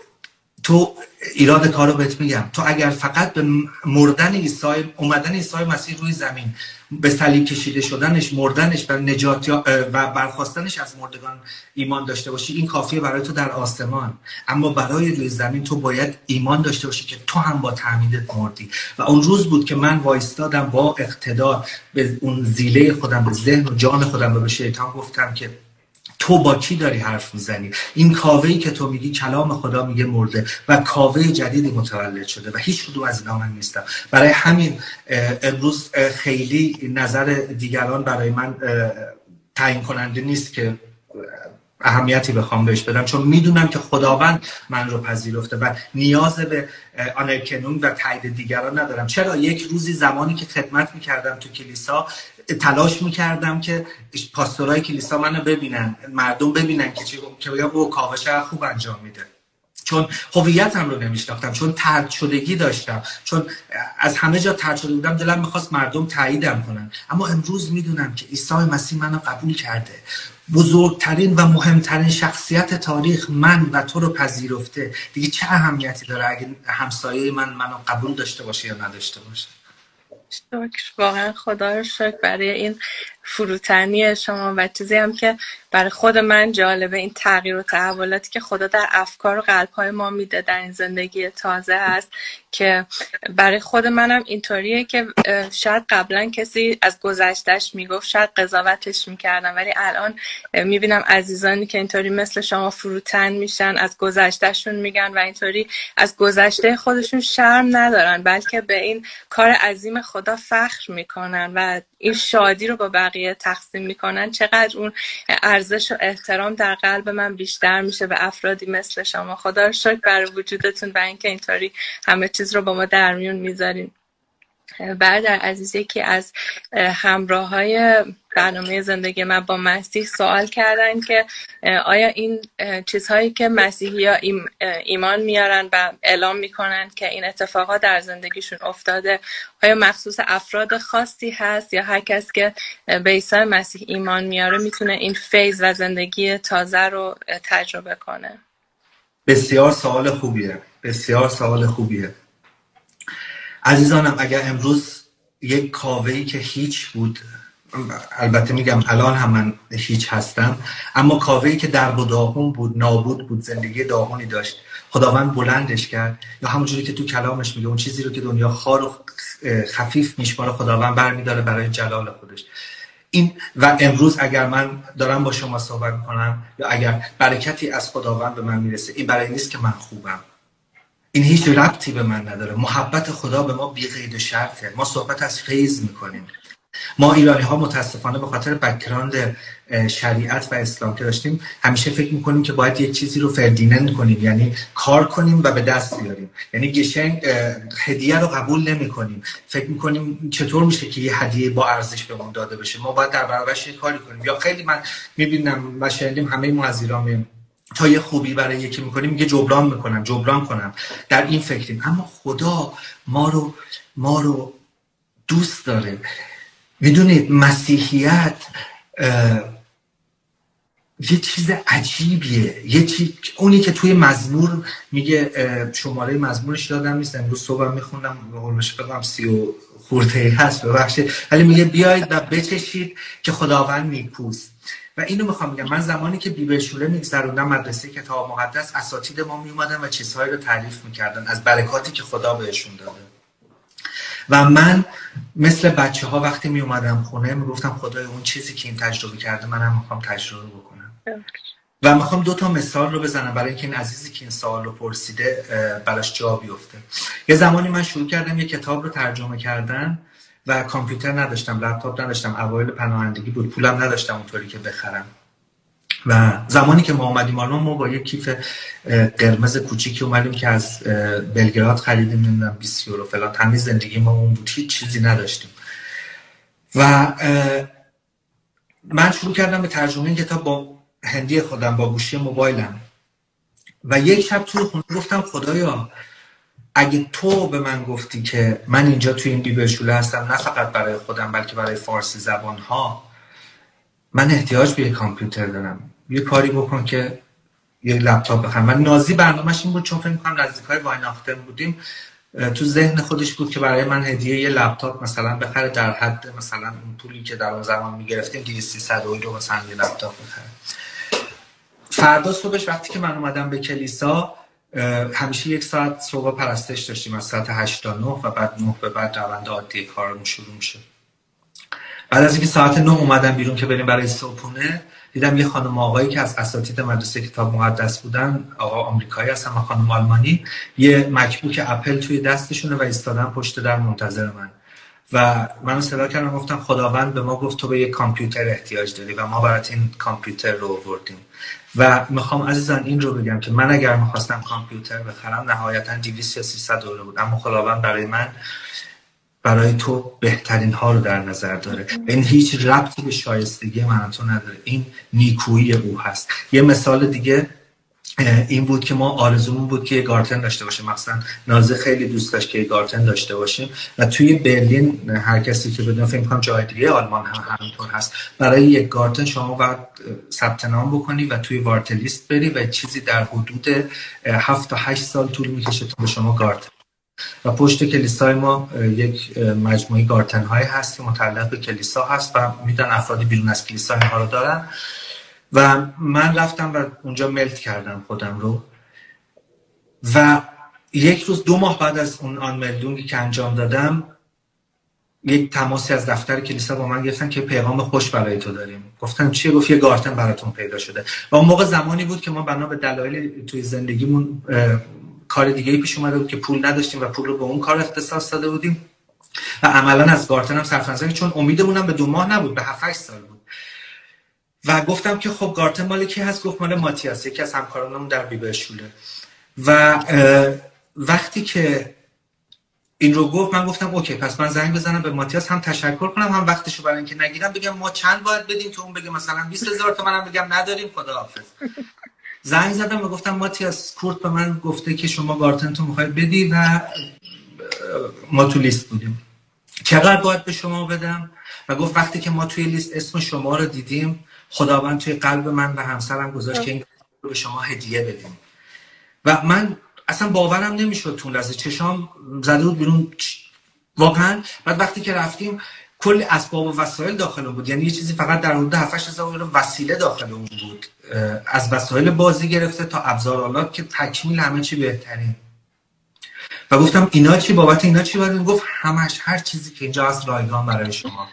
تو ایراد کارو بهت میگم، تو اگر فقط به مردن عیسی، اومدن عیسی مسیح روی زمین، به صلیب کشیده شدنش، مردنش و نجات و برخاستنش از مردگان ایمان داشته باشی، این کافیه برای تو در آسمان. اما برای روی زمین تو باید ایمان داشته باشی که تو هم با تعمیدت مردی. و اون روز بود که من وایستادم با اقتدار به اون زیله خودم، به ذهن و جان خودم و به شیطان گفتم که تو با کی داری حرف میزنی؟ این کاوه‌ای که تو میگی کلام خدا میگه مرده و کاوه جدیدی متولد شده و هیچ کدوم از اینا من نیستم. برای همین امروز خیلی نظر دیگران برای من تعیین کننده نیست که اهمیتی بخوام بهش بدم، چون میدونم که خداوند من رو پذیرفته و نیاز به آنرکنون و تایید دیگران ندارم. چرا یک روزی زمانی که خدمت میکردم تو کلیسا تلاش میکردم که پاستورای کلیسا منو ببینن، مردم ببینن که چه که بگم او کاوه چقدر خوب انجام میده، چون هویتم رو نمیشناختم، چون طرد شدگی داشتم، چون از همه جا طرد شده بودم، دلم میخواست مردم تاییدم کنن. اما امروز میدونم که عیسی مسیح منو قبول کرده، بزرگترین و مهمترین شخصیت تاریخ من و تو رو پذیرفته. دیگه چه اهمیتی داره اگه همسایه من منو قبول داشته باشه یا نداشته باشه؟ شکر، واقعا خدا رو شکر برای این فروتنی شما. و چیزی هم که برای خود من جالبه این تغییر و تحولاتی که خدا در افکار و قلب‌های ما میده در این زندگی تازه هست، که برای خود منم اینطوریه که شاید قبلا کسی از گذشتهش میگفت، شاید قضاوتش میکردم، ولی الان میبینم عزیزانی که اینطوری مثل شما فروتن میشن، از گذشتهشون میگن و اینطوری از گذشته خودشون شرم ندارن، بلکه به این کار عظیم خدا فخر میکنن و این شادی رو با بقیه تقسیم میکنن، چقدر اون ارزش و احترام در قلب من بیشتر میشه به افرادی مثل شما. خدا رو شکر برای وجودتون و اینکه اینطوری همه چیز رو با ما در میون میذارین. برادر عزیز، یکی از همراه های برنامه زندگی من با مسیح سوال کردن که آیا این چیزهایی که مسیحی ها ایمان میارن و اعلام میکنن که این اتفاقات در زندگیشون افتاده، آیا مخصوص افراد خاصی هست یا هر کس که به عیسی مسیح ایمان میاره میتونه این فیض و زندگی تازه رو تجربه کنه؟ بسیار سوال خوبیه، بسیار سوال خوبیه. عزیزانم، اگر امروز یک کاوه‌ای که هیچ بود، البته میگم الان هم من هیچ هستم، اما کاوه‌ای که درب و داغون بود، نابود بود، زندگی داغونی داشت، خداوند بلندش کرد، یا همونجوری که تو کلامش میگه اون چیزی رو که دنیا خار و خفیف میشماره خداوند برمیداره برای جلال خودش. این و امروز اگر من دارم با شما صحبت میکنم یا اگر برکتی از خداوند به من میرسه، این برای نیست که من خوبم، این هیچ ربطی به من نداره. محبت خدا به ما بی قید و شرطه. ما صحبت از فیض میکنیم. ما ایرانی ها متاسفانه به خاطر بک‌گراند شریعت و اسلام که داشتیم همیشه فکر میکنیم که باید یک چیزی رو فردینند کنیم، یعنی کار کنیم و به دست بیاریم، یعنی گشنگ هدیه رو قبول نمی کنیم. فکر میکنیم چطور میشه که یه هدیه با ارزش بهمون داده بشه، ما باید در برابرش یه کاری کنیم. یا خیلی من میبینم و شنیدیم همه ما از ایران تا یه خوبی برای یکی میکنیم میگه جبران میکنم جبران کنم، در این فکریم. اما خدا ما رو ما رو دوست داره. میدونید مسیحیت یه چیز عجیبیه، یه چیز اونی که توی مزمور میگه، شماره مزمورش یادم نیست، امروز صبح میخوندم قولش فکرم سی و خورده هست ببخشید، ولی میگه بیایید و بچشید که خداوند نیکوست. و اینو میخوام بگم، من زمانی که بیبرشوله میگذروندم مدرسه کتاب مقدس، اساتید ما میومدن و چیزهایی رو تعریف میکردن از برکاتی که خدا بهشون داده. و من مثل بچه ها وقتی می اومدم خونه میگفتم خدای اون چیزی که این تجربه کرده منم میخوام تجربه بکنم. و میخوام دو تا مثال رو بزنم برای اینکه این عزیزی که این سوال رو پرسیده براش جا بیفته. یه زمانی من شروع کردم یه کتاب رو ترجمه کردن و کامپیوتر نداشتم، لپتاپ نداشتم، اوایل پناهندگی بود، پولم نداشتم اونطوری که بخرم. و زمانی که ما اومدیم آلمان، ما با یک کیف قرمز کوچیکی اومدیم که از بلگراد خریدیم، نمیدونم بیست یورو فلان، تمیز زندگی ما اون بود، هیچ چیزی نداشتیم. و من شروع کردم به ترجمه این کتاب با هندی خودم، با گوشی موبایلم. و یک شب توی خونه گفتم خدایا اگه تو به من گفتی که من اینجا توی این بیبرشوله هستم نه فقط برای خودم بلکه برای فارسی زبان ها، من احتیاج به یک کامپیوتر دارم، یه کاری بکن که یه لپتاپ بخرم. من نازی برنامه‌اش این بود، چون فکر می‌کنم نزدیکای وایناختن بودیم، تو ذهن خودش بود که برای من هدیه یه لپتاپ مثلا بخره در حد مثلا اون پولی که در اون زمان می‌گرفتیم دویست سیصد یورو مثلا یه لپتاپ بخره. فردا صبحش وقتی که من اومدم به کلیسا، همیشه یک ساعت صبح پرستش داشتیم از ساعت هشت تا نه و بعد نه به بعد روند عادی کارمون شروع میشه. بعد از اینکه ساعت نه اومدم بیرون که بریم برای صبحونه، دیدم یه خانم آقایی که از اساتید مدرسه کتاب مقدس بودن، آقا آمریکایی هستن و خانم آلمانی، یه مکبوک اپل توی دستشونه و ایستادن پشت در منتظر من. و منو صدا کردم، گفتم خداوند به ما گفت تو به یک کامپیوتر احتیاج داری و ما برات این کامپیوتر رو آوردیم. و میخوام عزیزان این رو بگم که من اگر میخواستم کامپیوتر بخرم نهایتا دویست یا سیصد یورو بود، اما خداوند برای من، برای تو بهترین ها رو در نظر داره. این هیچ ربطی به شایستگی من تو نداره، این نیکویی او هست. یه مثال دیگه این بود که ما آرزومون بود که یه گارتن داشته باشیم، مثلا نازه خیلی دوست داشت که یه گارتن داشته باشیم و توی برلین هر کسی که بدون فکر کنم جای دیگه آلمان هم همینطور هست، برای یک گارتن شما باید ثبت نام بکنی و توی وارتلیست بری و چیزی در حدود هفت تا هشت سال طول میکشه تا به شما گارتن. و پشت کلیسای ما یک مجموعه گارتن های هست متعلق به کلیسا هست و میدن افرادی بیرون از کلیسا اینها رو دارن. و من رفتم و اونجا ملت کردم خودم رو و یک روز دو ماه بعد از اون آن ملدونگی که انجام دادم، یک تماسی از دفتر کلیسا با من گرفتن که پیغام خوش برای تو داریم. گفتم چیه؟ گفت یه گارتن براتون پیدا شده. و اون موقع زمانی بود که ما بنا به دلایل توی زندگیمون کار دیگه پیش اومده بود که پول نداشتیم و پول رو به اون کار اختصاص داده بودیم و عملا از گارتن هم صرف نظر، چون امیدمونم به دو ماه نبود، به هفت هشت سال بود. و گفتم که خب گارتن مال کی هست؟ گفت مال ماتیاس، یکی از همکارانمون در بیبه شوله. و وقتی که این رو گفت من گفتم اوکی، پس من زنگ بزنم به ماتیاس، هم تشکر کنم هم وقتشو برای اینکه نگیرم، بگم ما چند باید بدیم که اون بگه مثلا بیست هزار تا، منم بگم نداریم خداحافظ. زنگ زدم و گفتم ماتیاس کورت به من گفته که شما گارتن تو میخواید بدی و ما تو لیست بودیم، چقدر باید به شما بدم؟ و گفت وقتی که ما توی لیست اسم شما رو دیدیم، خداوند توی قلب من و همسرم گذاشت که این رو به شما هدیه بدیم. و من اصلا باورم نمیشد، تو لحظه چشام زده بود بیرون واقعا. بعد وقتی که رفتیم کلی اسباب و وسایل داخل اون بود، یعنی یه چیزی فقط در حدود هفت هشت هزار وسیله داخل اون بود، از وسایل بازی گرفته تا ابزارآلات که تکمیل همه چی بهترین. و گفتم اینا چی؟ بابت اینا چی باید؟ گفت همش، هر چیزی که اینجا هست رایگان برای شما.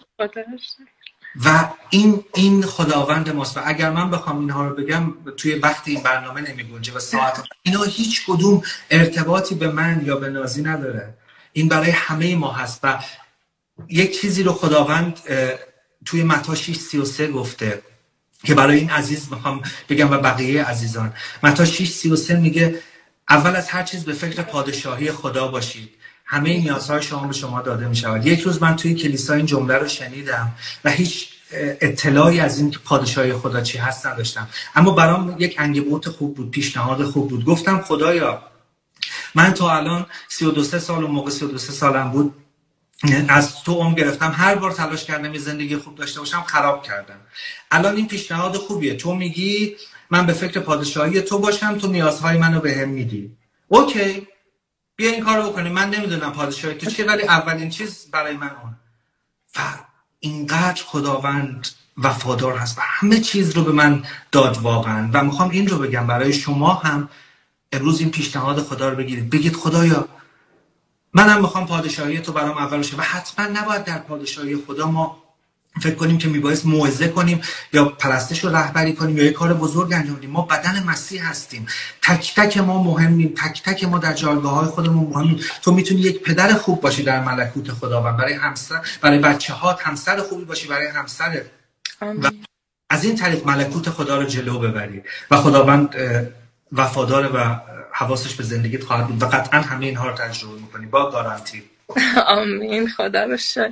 و این این خداوند ماست. و اگر من بخوام اینها رو بگم توی وقت این برنامه نمیگنجه و ساعت، اینا هیچ کدوم ارتباطی به من یا به نازی نداره، این برای همه ما هست. و یک چیزی رو خداوند توی متی شش سی و سه گفته که برای این عزیز میخوام بگم و بقیه عزیزان. متی شش سی و سه میگه اول از هر چیز به فکر پادشاهی خدا باشید، همه نیازهای شما به شما داده می شود. یک روز من توی کلیسا این جمله رو شنیدم و هیچ اطلاعی از این که پادشاهی خدا چی هست نداشتم، اما برام یک انگبوت خوب بود، پیشنهاد خوب بود. گفتم خدایا من تا الان سی و دو سال و موقع سی و دو سالم بود از تو عمر گرفتم، هر بار تلاش کردم یه زندگی خوب داشته باشم خراب کردم. الان این پیشنهاد خوبیه، تو میگی من به فکر پادشاهی تو باشم، تو نیازهای منو بهم میدی، اوکی بیا این کارو بکنیم. من نمیدونم پادشاهی تو چیه، ولی اولین چیز برای من اون. و اینقدر خداوند وفادار هست و همه چیز رو به من داد واقعا. و میخوام این رو بگم برای شما هم امروز این پیشنهاد خدا رو بگیرید، بگید خدایا منم میخوام پادشاهی تو برام اول شه. و حتما نباید در پادشاهی خدا ما فکر کنیم که میبایست موعظه کنیم یا پرستش رو رهبری کنیم یا یک کار بزرگ انجام بدیم. ما بدن مسیح هستیم، تک تک ما مهمیم، تک تک ما در جایگاه‌های خودمون مهمیم. تو میتونی یک پدر خوب باشی در ملکوت خداوند، برای همسر، برای بچه‌هات همسر خوبی باشی برای همسرت و از این طریق ملکوت خدا رو جلو ببری و خداوند وفادار و حواسش به زندگیت خواهد بود و قطعا همه اینها رو تجربه می‌کنی با گارانتی. آمین، خدا رو شکر.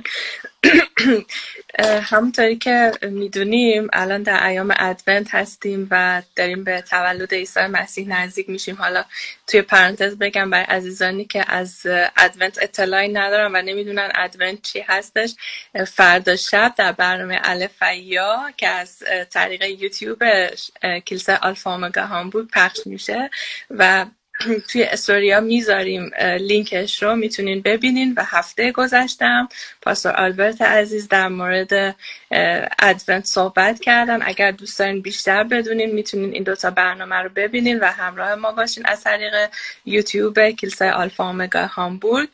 همونطوری که میدونیم الان در ایام ادونت هستیم و داریم به تولد عیسی مسیح نزدیک میشیم. حالا توی پرانتز بگم برای عزیزانی که از ادونت اطلاعی ندارن و نمیدونن ادونت چی هستش، فردا شب در برنامه الف و یا که از طریق یوتیوب کلیسای آلفا اومگا هامبورگ پخش میشه و توی استوریا میذاریم لینکش رو، میتونین ببینین. و هفته گذشتم پاستور آلبرت عزیز در مورد ادونت صحبت کردن. اگر دوست دارین بیشتر بدونین میتونین این دوتا برنامه رو ببینین و همراه ما باشین از طریق یوتیوب کلیسای آلفا اومگا هامبورگ.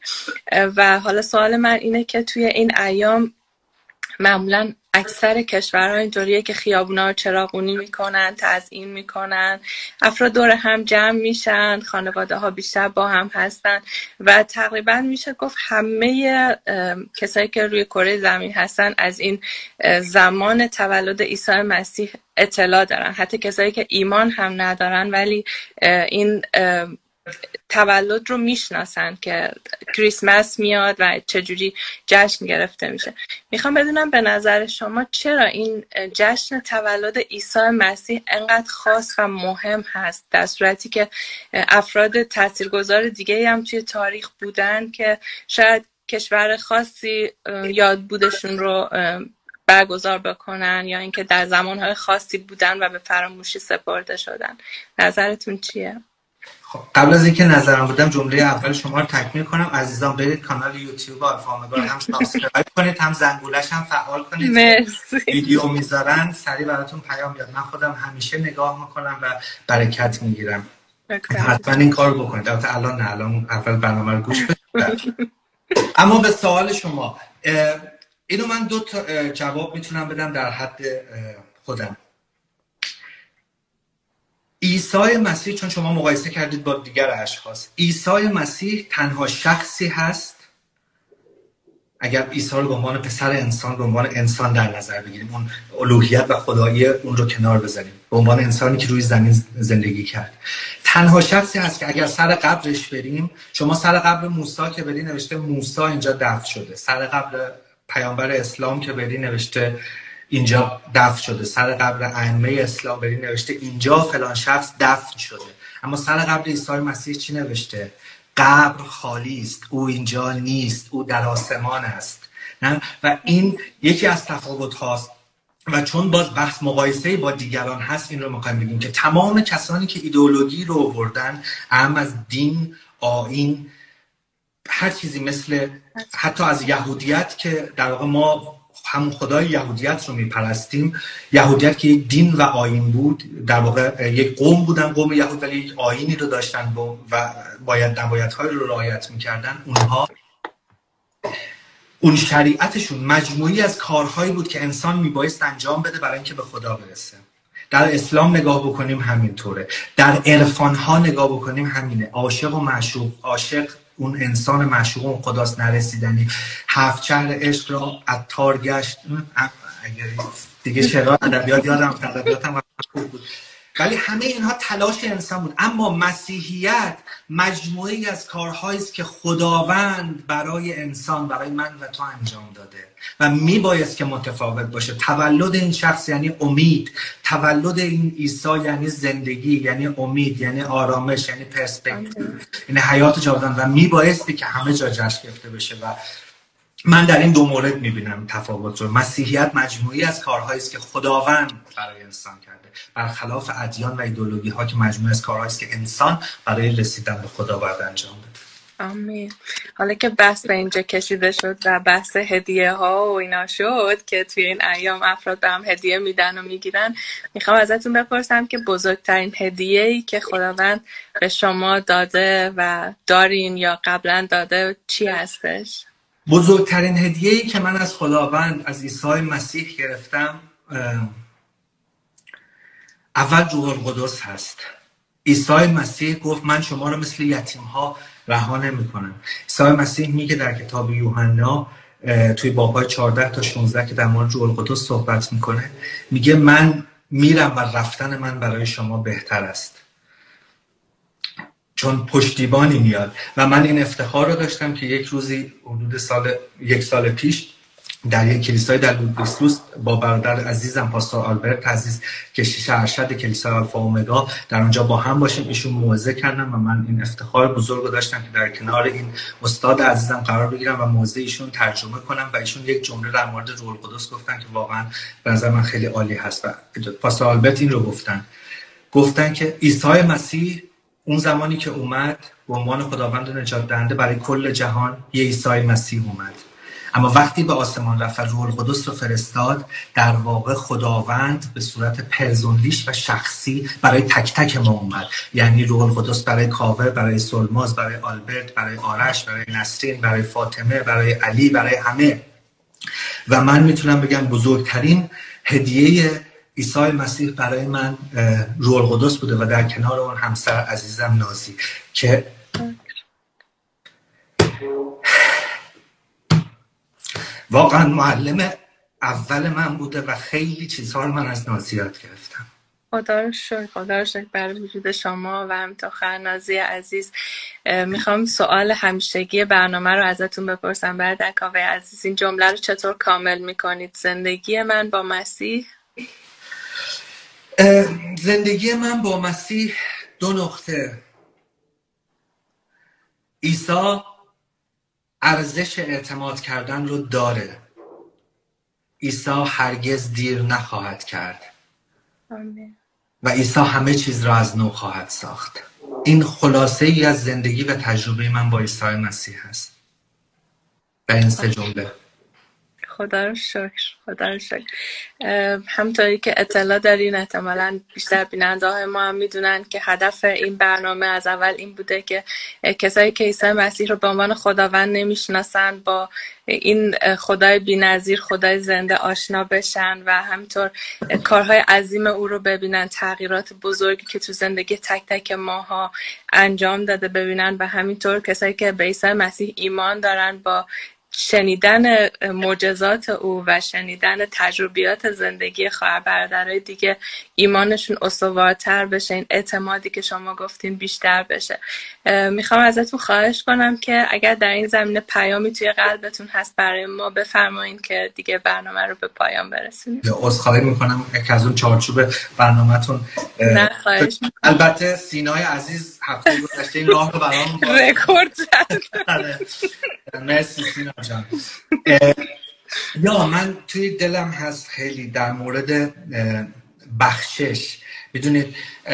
و حالا سوال من اینه که توی این ایام معمولا اکثر کشورها اینطوریه که خیابونا رو چراغونی میکنن، تزیین میکنن، افراد دور هم جمع میشن، خانواده ها بیشتر با هم هستن و تقریبا میشه گفت همه کسایی که روی کره زمین هستن از این زمان تولد عیسی مسیح اطلاع دارن، حتی کسایی که ایمان هم ندارن ولی این تولد رو میشناسن که کریسمس میاد و چجوری جشن گرفته میشه. میخوام بدونم به نظر شما چرا این جشن تولد عیسی مسیح انقدر خاص و مهم هست، در صورتی که افراد تاثیرگذار دیگه هم توی تاریخ بودن که شاید کشور خاصی یاد بودشون رو برگزار بکنن یا اینکه در زمانهای خاصی بودن و به فراموشی سپرده شدن. نظرتون چیه؟ خب قبل از اینکه نظرم بدم جمله اول شما رو تکمیل کنم. عزیزان برید کانال یوتیوب آلفا اومگا رو هم سابسکرایب کنید، هم زنگولش هم فعال کنید. مرسی. ویدیو میذارن سریع براتون پیام میاد. من خودم همیشه نگاه میکنم و برکت میگیرم. حتما این کارو بکنید. البته الان نه، الان اول برنامه رو گوش بدید. اما به سوال شما، اینو من دو تا جواب میتونم بدم در حد خودم. عیسی مسیح، چون شما مقایسه کردید با دیگر اشخاص، عیسی مسیح تنها شخصی هست اگر عیسی رو به عنوان پسر انسان، به عنوان انسان در نظر بگیریم، اون الوهیت و خدایی اون رو کنار بذاریم، به عنوان انسانی که روی زمین زندگی کرد، تنها شخصی هست که اگر سر قبرش بریم، شما سر قبر موسی که بری نوشته موسی اینجا دفن شده، سر قبر پیامبر اسلام که بری نوشته اینجا دفن شده، سر قبر ائمه اسلام بری نوشته اینجا فلان شخص دفن شده. اما سر قبر عیسی مسیح چی نوشته؟ قبر خالی است، او اینجا نیست، او در آسمان است. نه؟ و این یکی از تفاوت هاست. و چون باز بحث مقایسه با دیگران هست، این رو میخوایم بگیم که تمام کسانی که ایدئولوژی رو آوردن، اهم از دین، آیین، هر چیزی، مثل حتی از یهودیت که در واقع ما همون خدای یهودیت رو میپرستیم، یهودیت که یک دین و آیین بود، در واقع یک قوم بودن، قوم یهود، ولی یک آیینی رو داشتن و باید نبایدهای رو رعایت میکردن. اونها اون شریعتشون مجموعی از کارهایی بود که انسان میبایست انجام بده برای اینکه به خدا برسه. در اسلام نگاه بکنیم همینطوره، در عرفان‌ها نگاه بکنیم همینه، عاشق و معشوق، عاشق اون انسان معشوق اون خداست نرسیدنی، هفت شهر عشق را عطار گشت، اگر دیگه شعرها ادبیات یادم ادبیاتم خوب بود، ولی همه اینها تلاش انسان بود. اما مسیحیت مجموعی از کارهایی است که خداوند برای انسان، برای من و تو انجام داده و میبایست که متفاوت باشه. تولد این شخص یعنی امید، تولد این عیسی یعنی زندگی، یعنی امید، یعنی آرامش، یعنی پرسپکتیو، یعنی حیات جاودان، و میبایستی که همه جا جشن گرفته بشه. و من در این دو مورد میبینم تفاوت رو. مسیحیت مجموعی از کارهایی است که خداوند برای انسان کرده، برخلاف ادیان و ایدئولوژی ها که مجموعی از کارهایی است که انسان برای رسیدن به خدا باید انجام بده. آمین. حالا که بحث به اینجا کشیده شد و بحث هدیه ها و اینا شد که توی این ایام افراد به هم هدیه میدن و میگیرن، میخوام ازتون بپرسم که بزرگترین هدیه‌ای که خداوند به شما داده و دارین یا قبلا داده چی هستش؟ بزرگترین هدیه‌ای که من از خداوند، از عیسی مسیح گرفتم، اول روح القدس هست. عیسی مسیح گفت من شما رو مثل یتیم‌ها رها نمی‌کنم. عیسی مسیح میگه در کتاب یوحنا توی باب‌های چهارده تا شانزده که در مورد روح القدس صحبت میکنه، میگه من میرم و رفتن من برای شما بهتر است، چون پشتیبانی میاد. و من این افتخار رو داشتم که یک روزی حدود سال یک سال پیش در یک کلیسای در لودویگسلوس با برادر عزیزم پاستور آلبرت عزیز که شیشه ارشد کلیسای آلفا اومگا در اونجا با هم باشیم، ایشون موعظه کردن و من این افتخار بزرگ رو داشتم که در کنار این استاد عزیزم قرار بگیرم و موعظه ایشون ترجمه کنم. و ایشون یک جمله در مورد روح القدس گفتن که واقعا به نظر من خیلی عالی هست. و پاستور آلبرت این رو گفتن گفتن که عیسی مسیح اون زمانی که اومد به عنوان خداوند و نجات دهنده برای کل جهان، یه عیسی مسیح اومد، اما وقتی به آسمان رفت روح القدس رو فرستاد، در واقع خداوند به صورت پرسونلیش و شخصی برای تک تک ما اومد. یعنی روح القدس برای کاوه، برای سلماز، برای آلبرت، برای آرش، برای نسرین، برای فاطمه، برای علی، برای همه. و من میتونم بگم بزرگترین هدیه عیسی مسیح برای من روح القدس بوده و در کنار اون همسر عزیزم نازی که واقعا معلم اول من بوده و خیلی چیزها رو من از نازی یاد گرفتم. خدا رو شکر، خدا رو شکر برای وجود شما و همینطور نازی عزیز. میخوام سوال همیشگی برنامه رو ازتون بپرسم. بعد اکاوه عزیز این جمله رو چطور کامل میکنید؟ زندگی من با مسیح. زندگی من با مسیح دو نقطه. عیسی ارزش اعتماد کردن رو داره. عیسی هرگز دیر نخواهد کرد. آمین. و عیسی همه چیز را از نو خواهد ساخت. این خلاصه ای از زندگی و تجربه من با عیسی مسیح هست. در این سه جمله. خدا رو شکر، خدا رو شکر. همطوری که اطلاع دارین احتمالاً بیشتر بیننده ما هم میدونن که هدف این برنامه از اول این بوده که کسایی که عیسی مسیح رو به عنوان خداوند نمیشناسن با این خدای بی‌نظیر، خدای زنده آشنا بشن و همینطور کارهای عظیم او رو ببینن، تغییرات بزرگی که تو زندگی تک تک ماها انجام داده ببینن و همینطور کسایی که به عیسی مسیح ایمان دارن با شنیدن معجزات او و شنیدن تجربیات زندگی خواهر برادرای دیگه ایمانشون استوارتر بشه، این اعتمادی که شما گفتین بیشتر بشه. میخوام ازتون خواهش کنم که اگر در این زمینه پیامی توی قلبتون هست برای ما بفرمایین که دیگه برنامه رو به پایان برسونیم. عذرخواهی میکنم که از اون چارچوب برنامه‌تون نه خواهش میکنم. البته سینای عزیز هفته گذشته این راه رو برام رکورد زد. مرسی سینا جان. یا من توی دلم هست خیلی در مورد بخشش. بدونید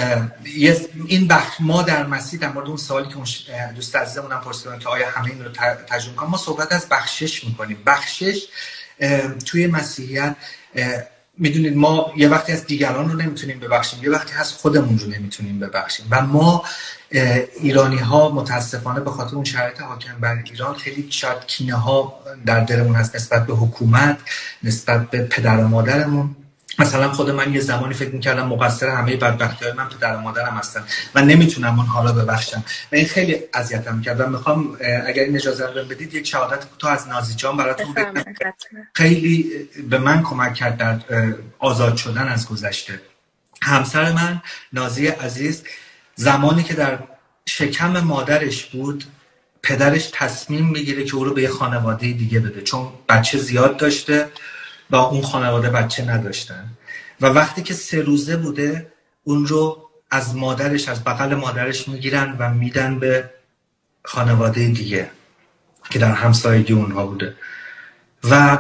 این بخش ما در مسیح در مورد اون سوالی که دوست عزیزمونم پرسیدن که آیا همه این رو ترجمه کنیم، ما صحبت از بخشش میکنیم. بخشش توی مسیحیت میدونید ما یه وقتی از دیگران رو نمیتونیم ببخشیم، یه وقتی از خودمون رو نمیتونیم ببخشیم و ما ایرانی ها متاسفانه به خاطر اون شرایط حاکم بر ایران خیلی شاید کینه ها در دلمون هست نسبت به حکومت، نسبت به پدر و مادرمون. مثلا خود من یه زمانی فکر می‌کردم مقصر همه بدبختی‌های من پدر و مادرم هستن و نمیتونم اونها رو ببخشم و این خیلی اذیتم کرد. و میخوام اگر این اجازه رو بدید یک شهادت کوتاه از نازی جان براتون بگم. خیلی به من کمک کرد در آزاد شدن از گذشته. همسر من نازی عزیز زمانی که در شکم مادرش بود، پدرش تصمیم میگیره که او رو به یه خانواده دیگه بده چون بچه زیاد داشته و اون خانواده بچه نداشتن و وقتی که سه روزه بوده اون رو از مادرش از بغل مادرش میگیرن و میدن به خانواده دیگه که در همسایگی اونها بوده و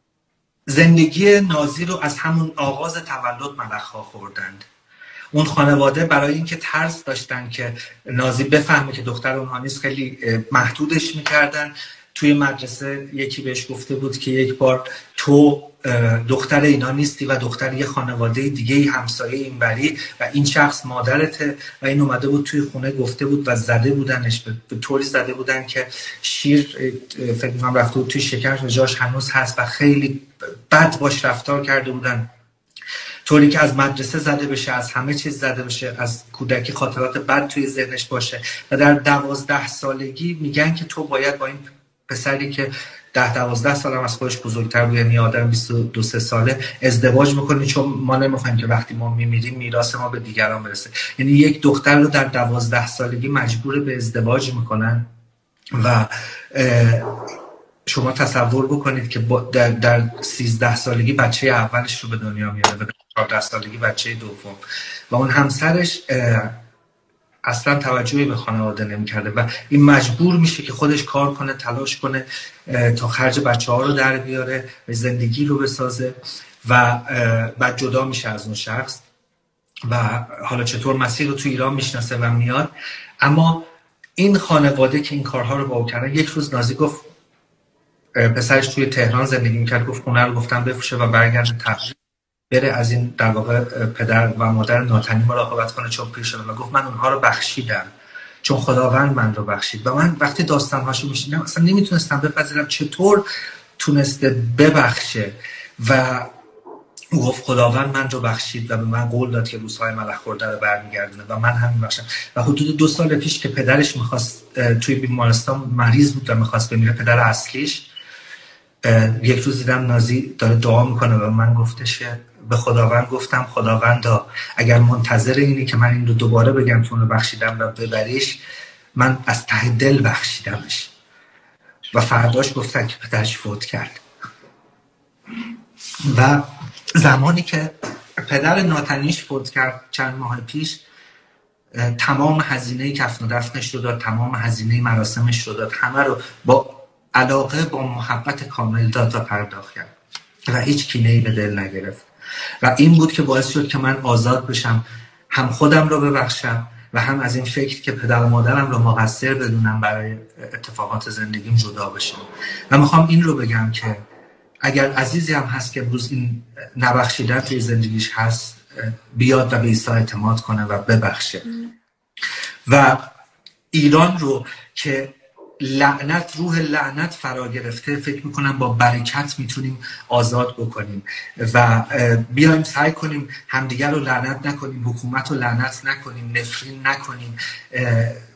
زندگی نازی رو از همون آغاز تولد ملخ‌ها خوردند. اون خانواده برای اینکه ترس داشتن که نازی بفهمه که دختر اونها نیست خیلی محدودش میکردن. توی مدرسه یکی بهش گفته بود که یک بار تو دختر اینا نیستی و دختر یه خانواده دیگه همسایه اینوری و این شخص مادرته و این اومده بود توی خونه گفته بود و زده بودنش به طوری زده بودن که شیر فکر می‌کنم رفته بود توی شکمش و جاش هنوز هست و خیلی بد باش رفتار کرده بودن طوری که از مدرسه زده بشه، از همه چیز زده بشه، از کودکی خاطرات بد توی ذهنش باشه و در دوازده سالگی میگن که تو باید با این پسری که ده دوازده سال هم از خودش بزرگتر بود، یعنی آدم بیست و دو سه ساله، ازدواج میکنی چون ما نمیخوایم که وقتی ما میمیریم میراث ما به دیگران برسه. یعنی یک دختر رو در دوازده سالگی مجبور به ازدواج میکنن و شما تصور بکنید که در, در سیزده سالگی بچه اولش رو به دنیا میاره و در چهارده سالگی بچه دوم و اون همسرش اصلا توجهی به خانواده نمی‌کرده و این مجبور میشه که خودش کار کنه، تلاش کنه تا خرج بچه‌ها رو در بیاره و زندگی رو بسازه و بعد جدا میشه از اون شخص و حالا چطور مسیح رو تو ایران میشناسه و میاد. اما این خانواده که این کارها رو با او کردن، یک روز نازی گفت پسرش توی تهران زندگی میکرد، گفت خونه رو گفتم بفروشه و برگرده تهران بره از این در واقع پدر و مادر ناتنی مراقبت کنه چون پیر شدن و گفت من اونها رو بخشیدم چون خداوند من رو بخشید. و من وقتی داستان‌هاشو میشنیدم اصلا نمیتونستم بپذیرم چطور تونسته ببخشه و او گفت خداوند من رو بخشید و به من قول داد که روزهای ملخ خورده رو برمیگردونه و من هم میبخشم. و حدود دو سال پیش که پدرش میخواست توی بیمارستان مریض بود و میخواست بمیره، پدر اصلیش، یک روز دیدم نازی داره دعا میکنه و من گفتش که به خداوند گفتم خداوندا اگر منتظر اینی که من این رو دوباره بگم تو رو بخشیدم و ببریش، من از ته دل بخشیدمش. و فرداش گفتن که پدرش فوت کرد. و زمانی که پدر ناتنیش فوت کرد چند ماه پیش، تمام هزینه کفن و دفنش رو داد، تمام هزینه مراسمش رو داد، همه رو با علاقه با محبت کامل داد و پرداخت کرد و هیچ کینه‌ای به دل نگرفت. و این بود که باعث شد که من آزاد بشم، هم خودم رو ببخشم و هم از این فکر که پدر و مادرم رو مقصر بدونم برای اتفاقات زندگیم جدا بشم. و میخوام این رو بگم که اگر عزیزی هم هست که امروز این نبخشیدن توی زندگیش هست، بیاد و به عیسی اعتماد کنه و ببخشه. و ایران رو که لعنت، روح لعنت فرا گرفته، فکر میکنم با برکت میتونیم آزاد بکنیم و بیایم سعی کنیم همدیگر رو لعنت نکنیم، حکومت رو لعنت نکنیم، نفرین نکنیم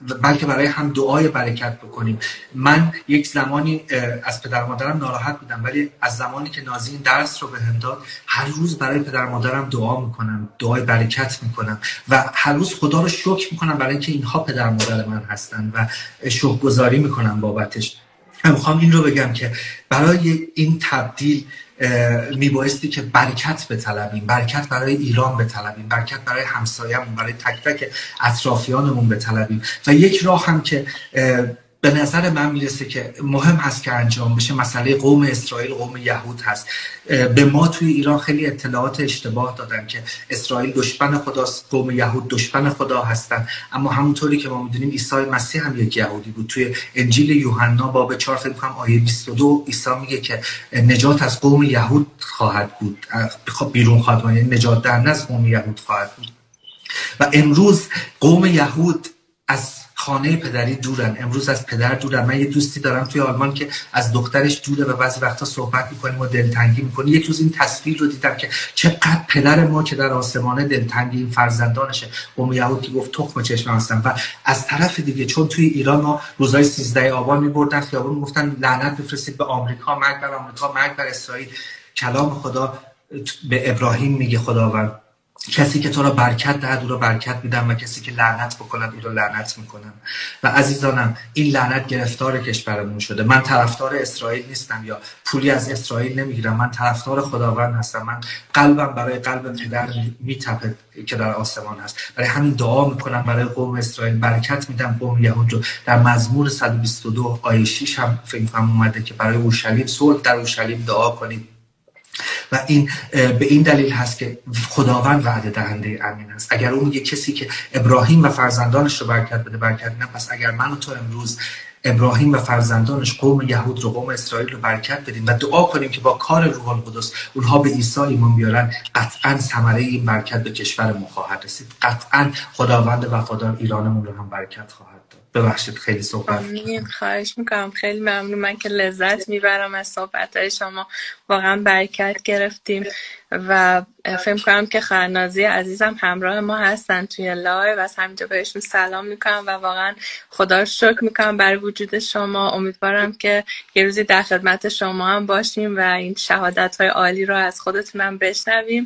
بلکه برای هم دعای برکت بکنیم. من یک زمانی از پدر مادرم ناراحت بودم، ولی از زمانی که نازی این درس رو بهم داد هر روز برای پدر مادرم دعا میکنم، دعای برکت میکنم و هر روز خدا رو شکر میکنم برای اینکه اینها پدر مادر من هستن و شکرگزاری میکنم بابتش. من میخوام این رو بگم که برای این تبدیل میبایستی که برکت بطلبیم، برکت برای ایران بطلبیم، برکت برای همسایه‌مون، برای تک تک اطرافیانمون بطلبیم. و یک راه هم که به نظر من میرسه که مهم هست که انجام بشه مسئله قوم اسرائیل، قوم یهود هست. به ما توی ایران خیلی اطلاعات اشتباه دادن که اسرائیل دشمن خداست، قوم یهود دشمن خدا هستن، اما همونطوری که ما میدونیم عیسی مسیح هم یک یهودی بود. توی انجیل یوحنا باب چهار فکر کنم آیه بیست و دو عیسی میگه که نجات از قوم یهود خواهد بود، بیرون خواهد بود، یعنی نجات دهنده از قوم یهود خواهد بود. و امروز قوم یهود از خانه پدری دورن، امروز از پدر دورن. من یه دوستی دارم توی آلمان که از دخترش دوره و بعضی وقتا صحبت میکنیم و دلتنگی میکنیم. یک روز این تصویر رو دیدم که چقدر پدر ما که در آسمانه دلتنگی این فرزندانشه، قوم یهود که گفت تخم چشم هستن. و از طرف دیگه چون توی ایران ما روزهای سیزده آبان میبردن خیابون میگفتن لعنت بفرستید به آمریکا، مرگ بر آمریکا، مرگ بر اسرائیل. کلام خدا به ابراهیم میگه خداوند کسی که تو را برکت دهد او را برکت میدم و کسی که لعنت بکند او را لعنت میکنم. و عزیزانم این لعنت گرفتار کشورمون شده. من طرفدار اسرائیل نیستم یا پولی از اسرائیل نمیگیرم، من طرفدار خداوند هستم. من قلبم برای قلب پدر میتپه که در آسمان هست. برای همین دعا میکنم برای قوم اسرائیل، برکت میدم قوم یهود رو. در مزمور صد و بیست و دو آیه شش هم فکر کنم اومده که برای اورشلیم صلح در اورشلیم دعا کنید. و این به این دلیل هست که خداوند وعده دهنده امین است. اگر اون میگه کسی که ابراهیم و فرزندانش رو برکت بده برکت نه، پس اگر من و تو امروز ابراهیم و فرزندانش قوم یهود رو، قوم اسرائیل رو برکت بدیم و دعا کنیم که با کار روح القدس اونها به عیسی ایمان بیارن، قطعا ثمره این برکت به کشورمون خواهد رسید. قطعا خداوند وفادار ایرانمون رو هم برکت خواهد داد. ببخشید خیلی صحبت آمین. خواهش میکنم، خیلی ممنون. من که لذت میبرم از صحبت‌های شما، واقعا برکت گرفتیم و فکر کنم که خرنازی عزیزم همراه ما هستن توی لایو و از همینجا بهشون سلام میکنم و واقعا خدا رو شکر میکنم برای وجود شما. امیدوارم که یه روزی در خدمت شما هم باشیم و این شهادت های عالی رو از خودتونم بشنویم.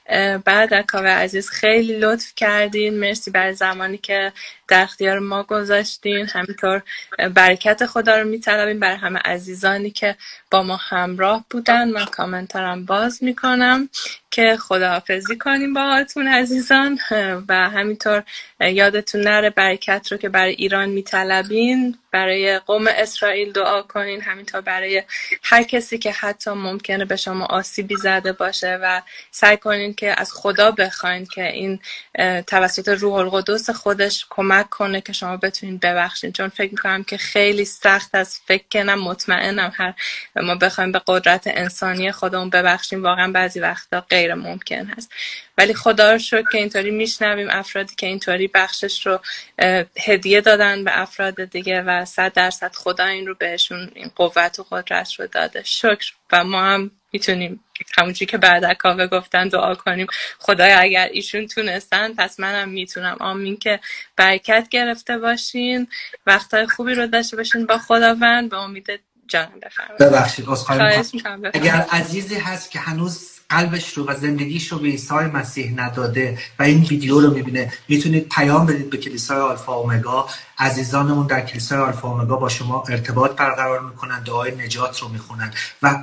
بعد کاوه عزیز خیلی لطف کردین، مرسی برای زمانی که در اختیار ما گذاشتین. همینطور برکت خدا رو میطلبیم برای همه عزیزانی که با ما همراه بودن. من کامنتارم باز میکنم که خداحافظی کنیم باهاتون عزیزان و همینطور یادتون نره برکت رو که برای ایران میطلبین برای قوم اسرائیل دعا کنین، همینطور برای هر کسی که حتی ممکنه به شما آسیبی زده باشه و سعی کنین که از خدا بخواین که این توسط روح القدس خودش کمک کنه که شما بتونین ببخشین، چون فکر میکنم که خیلی سخت از فکر کنم مطمئنم هر ما بخوایم به قدرت انسانی خودمون ببخشیم واقعا بعضی وقتا غیر ممکن هست. ولی خدا رو شکر که اینطوری میشنویم افرادی که اینطوری بخشش رو هدیه دادن به افراد دیگه و صد درصد خدا این رو بهشون این قوت و قدرت رو داده. شکر. و ما هم میتونیم همونجوری که بعد کاوه گفتن دعا کنیم خدایا اگر ایشون تونستن پس منم میتونم. آمین. که برکت گرفته باشین، وقتای خوبی رو داشته باشین با خداوند. به امید جانم بفرمایید. ببخشید عذرخواهی می‌کنم. اگر عزیزی هست که هنوز قلبش رو و زندگیش رو به عیسی مسیح نداده و این ویدیو رو میبینه، میتونید پیام بدید به کلیسای آلفا اومگا. عزیزانمون در کلیسای آلفا اومگا با شما ارتباط برقرار میکنن، دعای نجات رو میخونن. و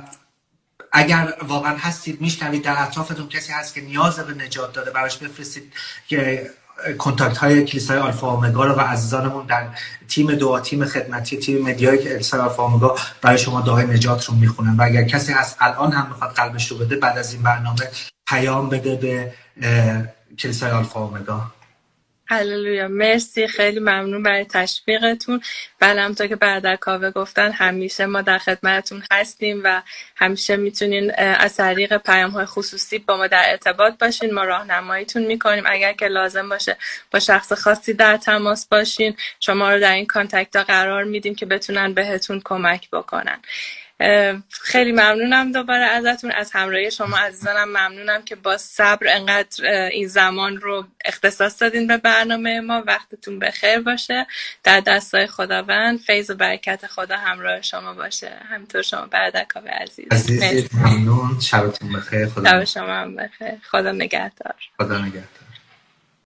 اگر واقعا هستید میشنوید در اطرافتون کسی هست که نیاز به نجات داره، براش بفرستید که کنتاکت های کلیسای آلفا اومگا رو و عزیزانمون در تیم دعا، تیم خدمتی، تیم مدیای کلیسای آلفا اومگا برای شما دعای نجات رو میخونن. و اگر کسی هست الان هم میخواد قلبش رو بده، بعد از این برنامه پیام بده به کلیسای آلفا اومگا. هللویا. مرسی، خیلی ممنون برای تشویقتون. بله همونطور که برادر کاوه گفتن همیشه ما در خدمتتون هستیم و همیشه میتونین از طریق پیام‌های خصوصی با ما در ارتباط باشین. ما راهنماییتون میکنیم. اگر که لازم باشه با شخص خاصی در تماس باشین، شما رو در این کانتکت ها قرار میدیم که بتونن بهتون کمک بکنن. خیلی ممنونم دوباره ازتون، از همراهی شما عزیزانم ممنونم که با صبر انقدر این زمان رو اختصاص دادین به برنامه ما. وقتتون بخیر باشه. در دستای خداوند فیض و برکت خدا همراه شما باشه. همینطور شما بردکاوی عزیز. عزیزی ممنون. شبتون بخیر. خدا شب شما هم بخیر. خدا نگهدار. خدا نگهدار.